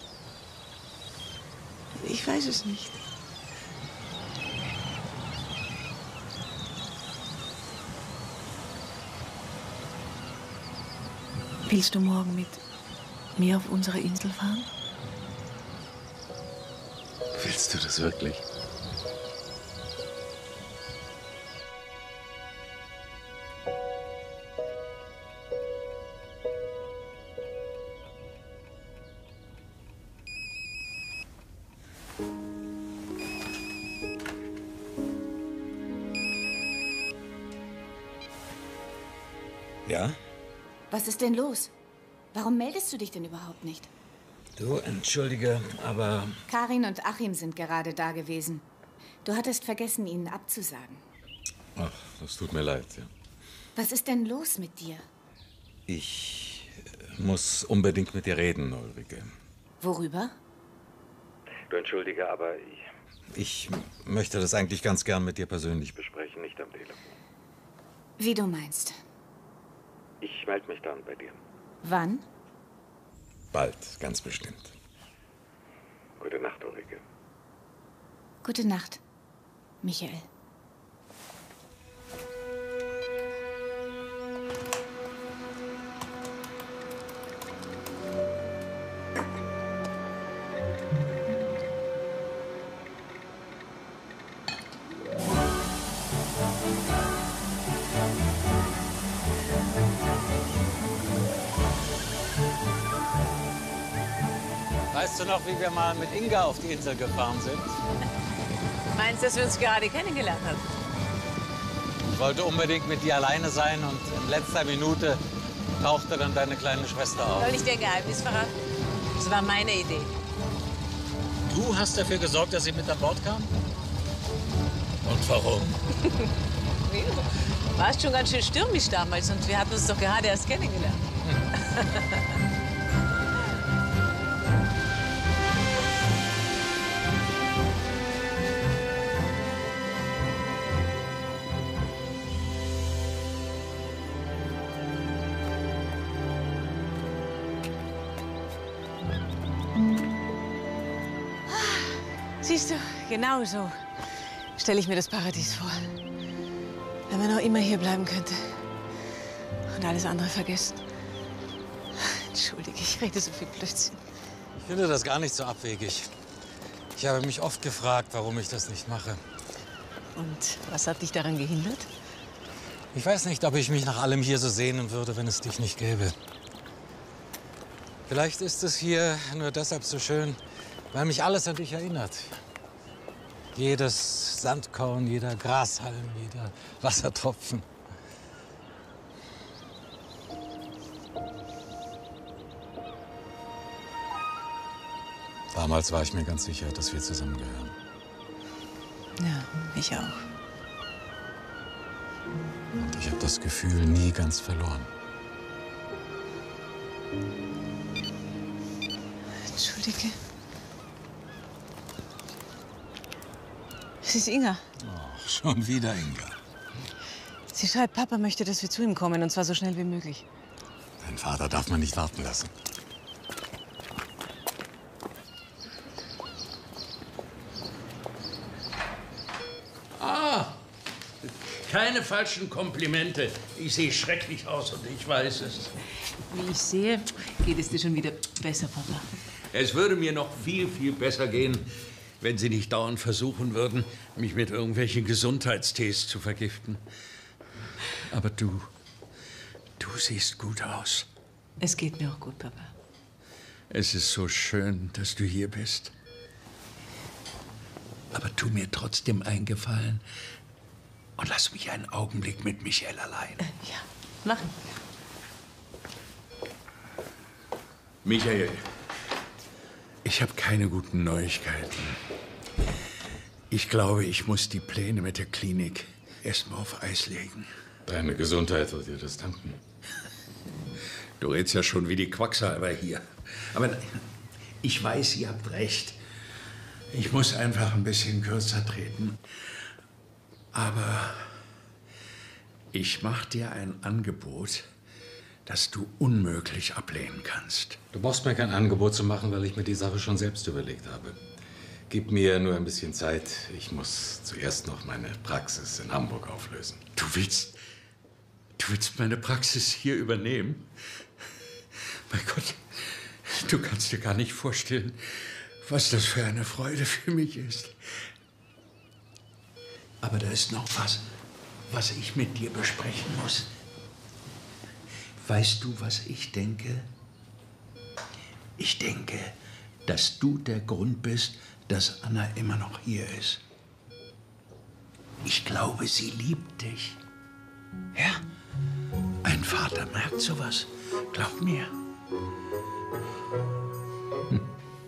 Ich weiß es nicht. Willst du morgen mit mir auf unsere Insel fahren? Willst du das wirklich? Ja? Was ist denn los? Warum meldest du dich denn überhaupt nicht? Du, entschuldige, aber... Karin und Achim sind gerade da gewesen. Du hattest vergessen, ihnen abzusagen. Ach, das tut mir leid, ja. Was ist denn los mit dir? Ich muss unbedingt mit dir reden, Ulrike. Worüber? Du entschuldige, aber ich... Ich möchte das eigentlich ganz gern mit dir persönlich besprechen, nicht am Telefon. Wie du meinst. Ich melde mich dann bei dir. Wann? Bald, ganz bestimmt. Gute Nacht, Ulrike. Gute Nacht, Michael. Weißt du noch, wie wir mal mit Inga auf die Insel gefahren sind? Meinst du, dass wir uns gerade kennengelernt haben? Ich wollte unbedingt mit dir alleine sein und in letzter Minute tauchte dann deine kleine Schwester auf. Soll ich dir ein Geheimnis verraten? Das war meine Idee. Du hast dafür gesorgt, dass sie mit an Bord kam? Und warum? Warst schon ganz schön stürmisch damals und wir hatten uns doch gerade erst kennengelernt. Siehst du, genau so stelle ich mir das Paradies vor. Wenn man auch immer hier bleiben könnte und alles andere vergessen. Entschuldige, ich rede so viel Blödsinn. Ich finde das gar nicht so abwegig. Ich habe mich oft gefragt, warum ich das nicht mache. Und was hat dich daran gehindert? Ich weiß nicht, ob ich mich nach allem hier so sehnen würde, wenn es dich nicht gäbe. Vielleicht ist es hier nur deshalb so schön, weil mich alles an dich erinnert. Jedes Sandkorn, jeder Grashalm, jeder Wassertropfen. Damals war ich mir ganz sicher, dass wir zusammengehören. Ja, ich auch. Und ich habe das Gefühl nie ganz verloren. Entschuldige. Es ist Inga. Ach, schon wieder Inga. Sie schreibt, Papa möchte, dass wir zu ihm kommen, und zwar so schnell wie möglich. Dein Vater darf man nicht warten lassen. Ah, keine falschen Komplimente. Ich sehe schrecklich aus und ich weiß es. Wie ich sehe, geht es dir schon wieder besser, Papa. Es würde mir noch viel, viel besser gehen, wenn Sie nicht dauernd versuchen würden, mich mit irgendwelchen Gesundheitstees zu vergiften. Aber du, du siehst gut aus. Es geht mir auch gut, Papa. Es ist so schön, dass du hier bist. Aber tu mir trotzdem einen Gefallen und lass mich einen Augenblick mit Michael allein. Äh, ja, machen. Michael, ich habe keine guten Neuigkeiten. Ich glaube, ich muss die Pläne mit der Klinik erstmal auf Eis legen. Deine Gesundheit wird dir das danken. Du redest ja schon wie die Quacksalber hier. Aber ich weiß, ihr habt recht. Ich muss einfach ein bisschen kürzer treten. Aber ich mache dir ein Angebot, das du unmöglich ablehnen kannst. Du brauchst mir kein Angebot zu machen, weil ich mir die Sache schon selbst überlegt habe. Gib mir nur ein bisschen Zeit. Ich muss zuerst noch meine Praxis in Hamburg auflösen. Du willst, du willst meine Praxis hier übernehmen? Mein Gott, du kannst dir gar nicht vorstellen, was das für eine Freude für mich ist. Aber da ist noch was, was ich mit dir besprechen muss. Weißt du, was ich denke? Ich denke, dass du der Grund bist, dass Anna immer noch hier ist. Ich glaube, sie liebt dich. Ja, ein Vater merkt sowas. Glaub mir. Hm.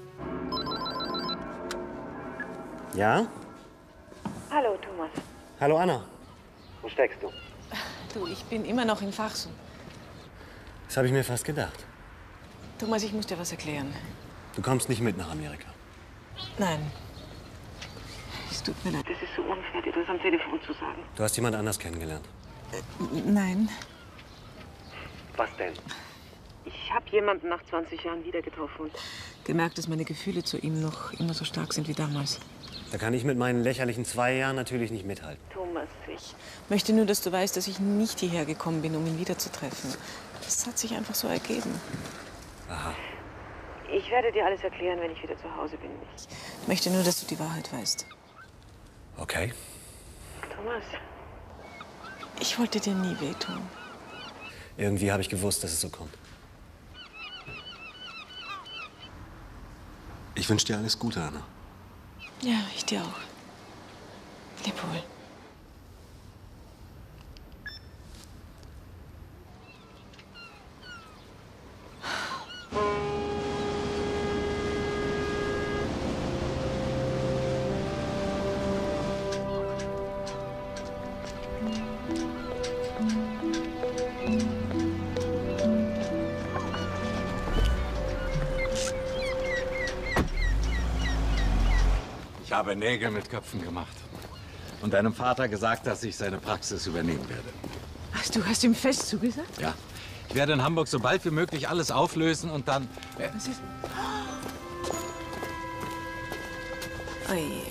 Ja? Hallo, Thomas. Hallo, Anna. Wo steckst du? Du, ich bin immer noch in Fachsum. Das habe ich mir fast gedacht. Thomas, ich muss dir was erklären. Du kommst nicht mit nach Amerika. Nein. Es tut mir leid. Das ist so unfair, dir das am Telefon zu sagen. Du hast jemand anders kennengelernt. Äh, nein. Was denn? Ich habe jemanden nach zwanzig Jahren wieder getroffen und gemerkt, dass meine Gefühle zu ihm noch immer so stark sind wie damals. Da kann ich mit meinen lächerlichen zwei Jahren natürlich nicht mithalten. Thomas, ich möchte nur, dass du weißt, dass ich nicht hierher gekommen bin, um ihn wiederzutreffen. Das hat sich einfach so ergeben. Aha. Ich werde dir alles erklären, wenn ich wieder zu Hause bin. Ich möchte nur, dass du die Wahrheit weißt. Okay. Thomas. Ich wollte dir nie wehtun. Irgendwie habe ich gewusst, dass es so kommt. Ich wünsche dir alles Gute, Anna. Ja, ich dir auch. Leb wohl. Ich habe Nägel mit Köpfen gemacht und deinem Vater gesagt, dass ich seine Praxis übernehmen werde. Ach, du hast ihm fest zugesagt? Ja. Ich werde in Hamburg so bald wie möglich alles auflösen und dann... Äh, Was ist... Oh je.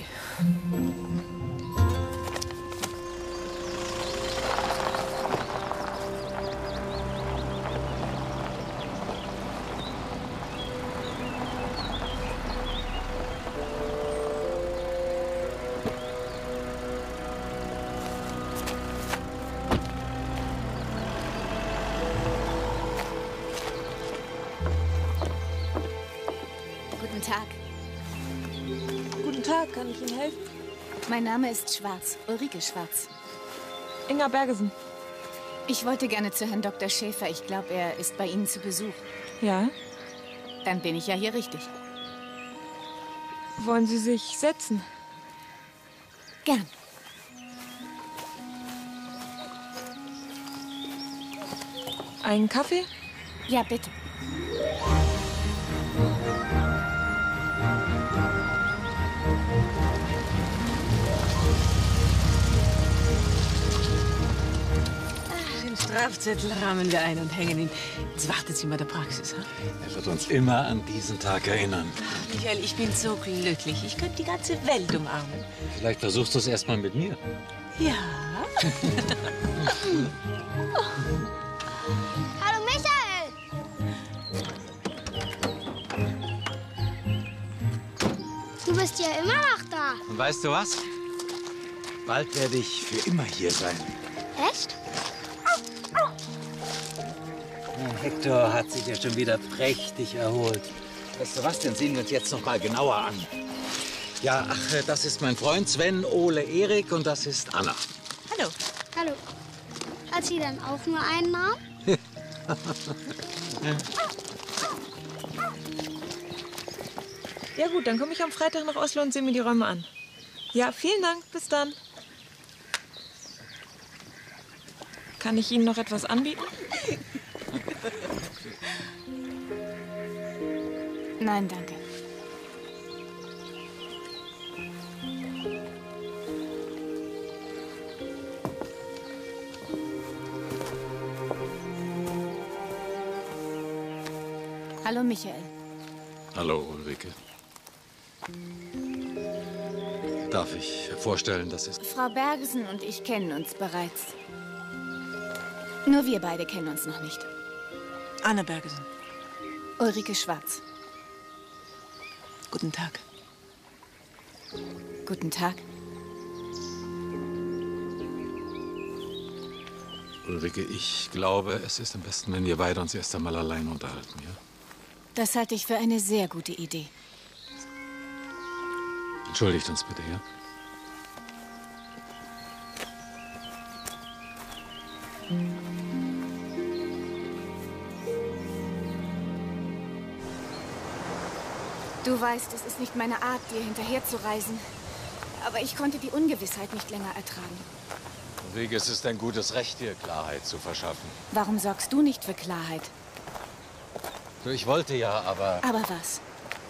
Guten Tag. Guten Tag, kann ich Ihnen helfen? Mein Name ist Schwarz, Ulrike Schwarz. Inga Bergesen. Ich wollte gerne zu Herrn Doktor Schäfer. Ich glaube, er ist bei Ihnen zu Besuch. Ja? Dann bin ich ja hier richtig. Wollen Sie sich setzen? Gern. Einen Kaffee? Ja, bitte. Den Strafzettel rahmen wir ein und hängen ihn ins Wartezimmer der Praxis. Hm? Er wird uns immer an diesen Tag erinnern. Michael, ich bin so glücklich. Ich könnte die ganze Welt umarmen. Vielleicht versuchst du es erst mal mit mir. Ja. Hallo Michael! Du bist ja immer noch da. Und weißt du was? Bald werde ich für immer hier sein. Echt? Hector hat sich ja schon wieder prächtig erholt. Weißt du was, den sehen wir uns jetzt noch mal genauer an. Ja, ach, das ist mein Freund Sven, Ole, Erik und das ist Anna. Hallo. Hallo. Hat sie dann auch nur einen Namen? Ja gut, dann komme ich am Freitag nach Oslo und sehe mir die Räume an. Ja, vielen Dank. Bis dann. Kann ich Ihnen noch etwas anbieten? Nein, danke. Hallo, Michael. Hallo, Ulrike. Darf ich vorstellen, das ist... Frau Bergesen und ich kennen uns bereits. Nur wir beide kennen uns noch nicht. Anna Bergesen. Ulrike Schwarz. Guten Tag. Guten Tag. Ulrike, ich glaube, es ist am besten, wenn wir beide uns erst einmal allein unterhalten, ja? Das halte ich für eine sehr gute Idee. Entschuldigt uns bitte, ja? Du weißt, es ist nicht meine Art, dir hinterherzureisen. Aber ich konnte die Ungewissheit nicht länger ertragen. Ulrike, es ist ein gutes Recht, dir Klarheit zu verschaffen. Warum sorgst du nicht für Klarheit? Du, ich wollte ja, aber... Aber was?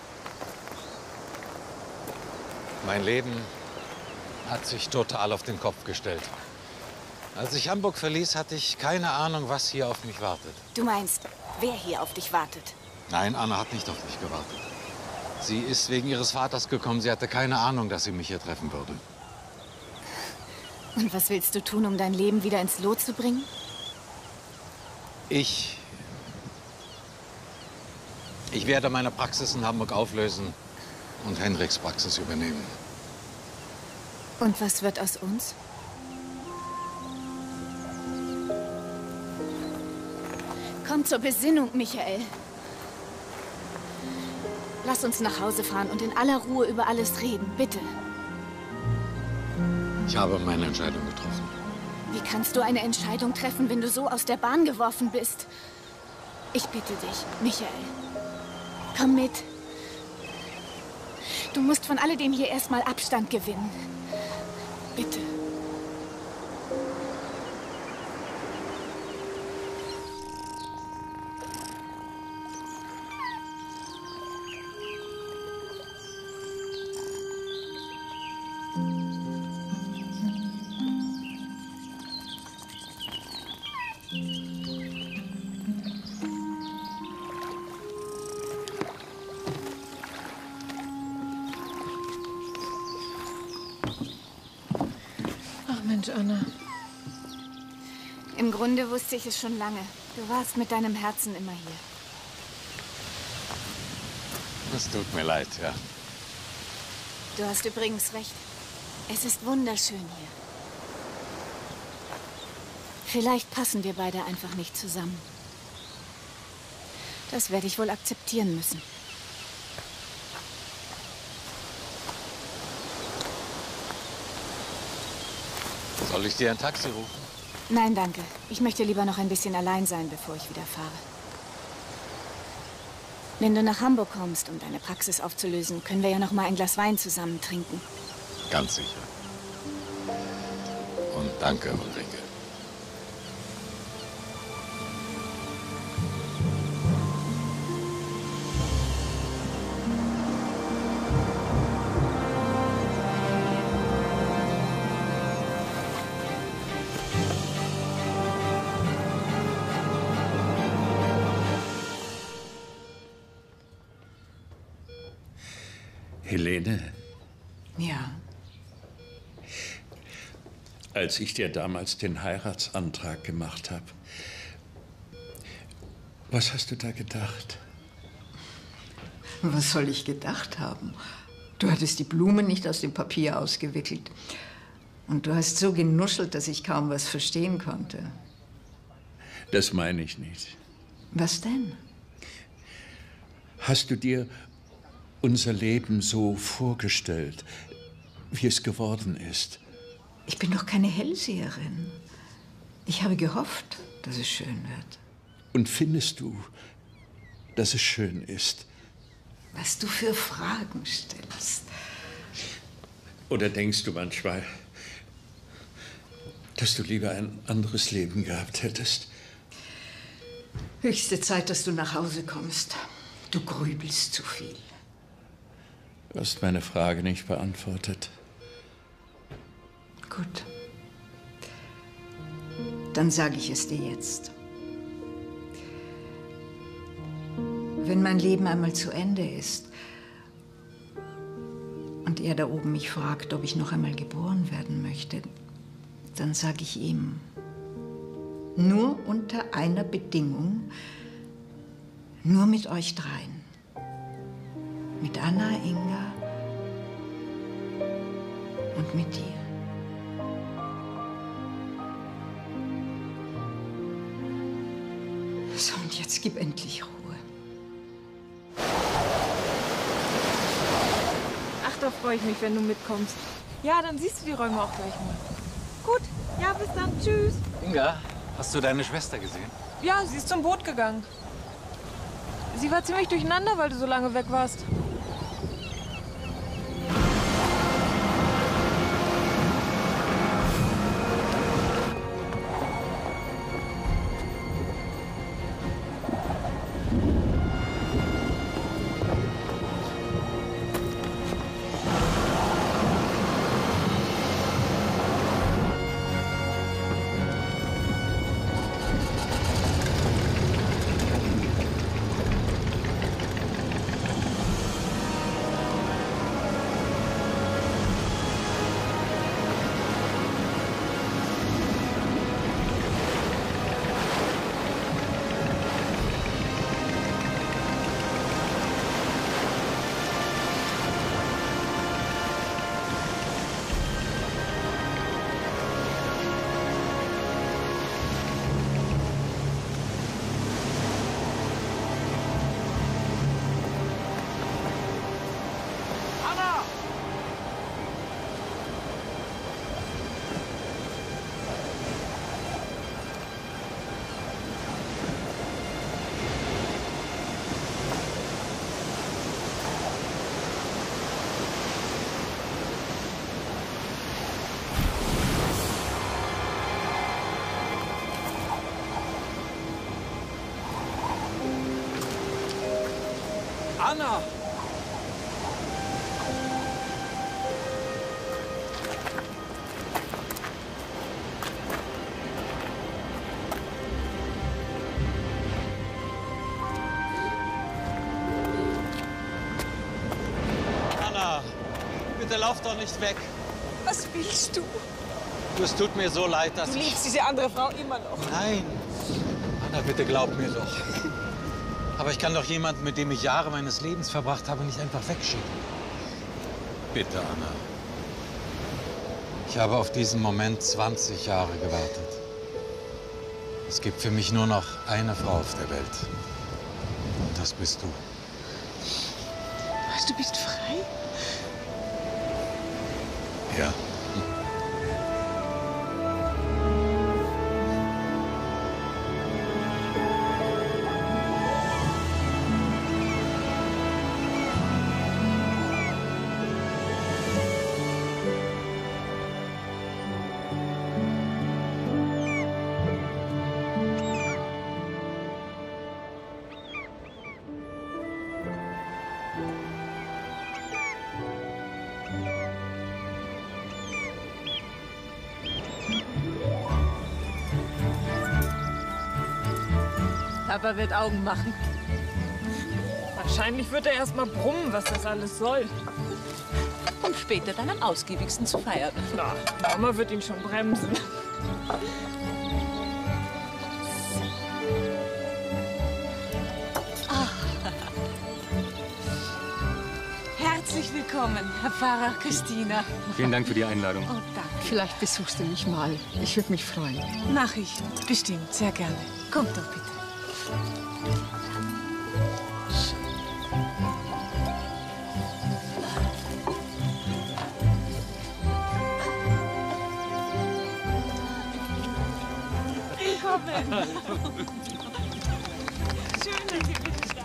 Mein Leben hat sich total auf den Kopf gestellt. Als ich Hamburg verließ, hatte ich keine Ahnung, was hier auf mich wartet. Du meinst, wer hier auf dich wartet? Nein, Anna hat nicht auf mich gewartet. Sie ist wegen ihres Vaters gekommen. Sie hatte keine Ahnung, dass sie mich hier treffen würde. Und was willst du tun, um dein Leben wieder ins Lot zu bringen? Ich... Ich werde meine Praxis in Hamburg auflösen und Henriks Praxis übernehmen. Und was wird aus uns? Komm zur Besinnung, Michael. Lass uns nach Hause fahren und in aller Ruhe über alles reden, bitte. Ich habe meine Entscheidung getroffen. Wie kannst du eine Entscheidung treffen, wenn du so aus der Bahn geworfen bist? Ich bitte dich, Michael. Komm mit. Du musst von alledem hier erstmal Abstand gewinnen. Bitte. Mensch, Anna. Im Grunde wusste ich es schon lange. Du warst mit deinem Herzen immer hier. Es tut mir leid, ja. Du hast übrigens recht. Es ist wunderschön hier. Vielleicht passen wir beide einfach nicht zusammen. Das werde ich wohl akzeptieren müssen. Soll ich dir ein Taxi rufen? Nein, danke. Ich möchte lieber noch ein bisschen allein sein, bevor ich wieder fahre. Wenn du nach Hamburg kommst, um deine Praxis aufzulösen, können wir ja noch mal ein Glas Wein zusammen trinken. Ganz sicher. Und danke, Ulrike. Helene, Ja, als ich dir damals den Heiratsantrag gemacht habe, was hast du da gedacht? was soll ich gedacht haben? Du hattest die Blumen nicht aus dem Papier ausgewickelt. Und du hast so genuschelt, dass ich kaum was verstehen konnte. Das meine ich nicht. Was denn? Hast du dir unser Leben so vorgestellt, wie es geworden ist? Ich bin doch keine Hellseherin. Ich habe gehofft, dass es schön wird. Und findest du, dass es schön ist? Was du für Fragen stellst. Oder denkst du manchmal, dass du lieber ein anderes Leben gehabt hättest? Höchste Zeit, dass du nach Hause kommst. Du grübelst zu viel. Du hast meine Frage nicht beantwortet. Gut. Dann sage ich es dir jetzt. Wenn mein Leben einmal zu Ende ist und er da oben mich fragt, ob ich noch einmal geboren werden möchte, dann sage ich ihm, nur unter einer Bedingung, Nur mit euch dreien. Mit Anna, Inga und mit dir. So, und jetzt gib endlich Ruhe. Ach, da freue ich mich, wenn du mitkommst. Ja, dann siehst du die Räume auch gleich mal. Gut, ja, bis dann. Tschüss. Inga, hast du deine Schwester gesehen? Ja, sie ist zum Boot gegangen. Sie war ziemlich durcheinander, weil du so lange weg warst. Anna! Anna, bitte lauf doch nicht weg. Was willst du? Du, es tut mir so leid, dass Du ich... liebst diese andere Frau immer noch. Nein. Anna, bitte glaub mir doch. Aber ich kann doch jemanden, mit dem ich Jahre meines Lebens verbracht habe, nicht einfach wegschicken. Bitte, Anna. Ich habe auf diesen Moment zwanzig Jahre gewartet. Es gibt für mich nur noch eine Frau auf der Welt. Und das bist du. Was, du bist frei? Ja. Papa wird Augen machen. Wahrscheinlich wird er erst mal brummen, was das alles soll. Um später dann am ausgiebigsten zu feiern. Na, Mama wird ihn schon bremsen. Ah. Herzlich willkommen, Herr Pfarrer Christina. Vielen Dank für die Einladung. Oh, danke. Vielleicht besuchst du mich mal. Ich würde mich freuen. Mach ich. Bestimmt, sehr gerne. Kommt doch bitte. Willkommen. Schön, dass ihr wieder da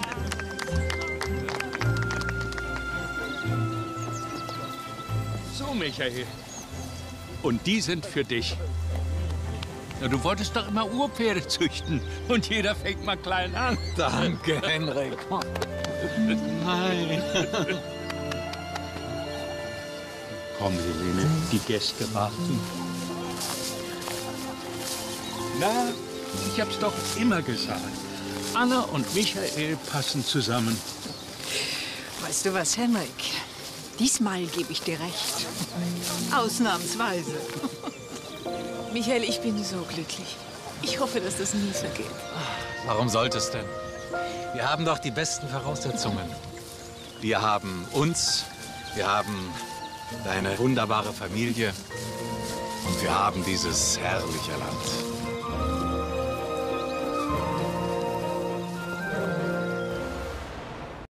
seid. So, Michael. Und die sind für dich. Ja, du wolltest doch immer Urpferde züchten. Und jeder fängt mal klein an. Danke, Henrik. Nein. Komm, Helene, die Gäste warten. Na, ich hab's doch immer gesagt. Anna und Michael passen zusammen. Weißt du was, Henrik? Diesmal gebe ich dir recht. Ausnahmsweise. Michael, ich bin so glücklich. Ich hoffe, dass das nie vergeht. Warum sollte es denn? Wir haben doch die besten Voraussetzungen. Wir haben uns, wir haben deine wunderbare Familie und wir haben dieses herrliche Land.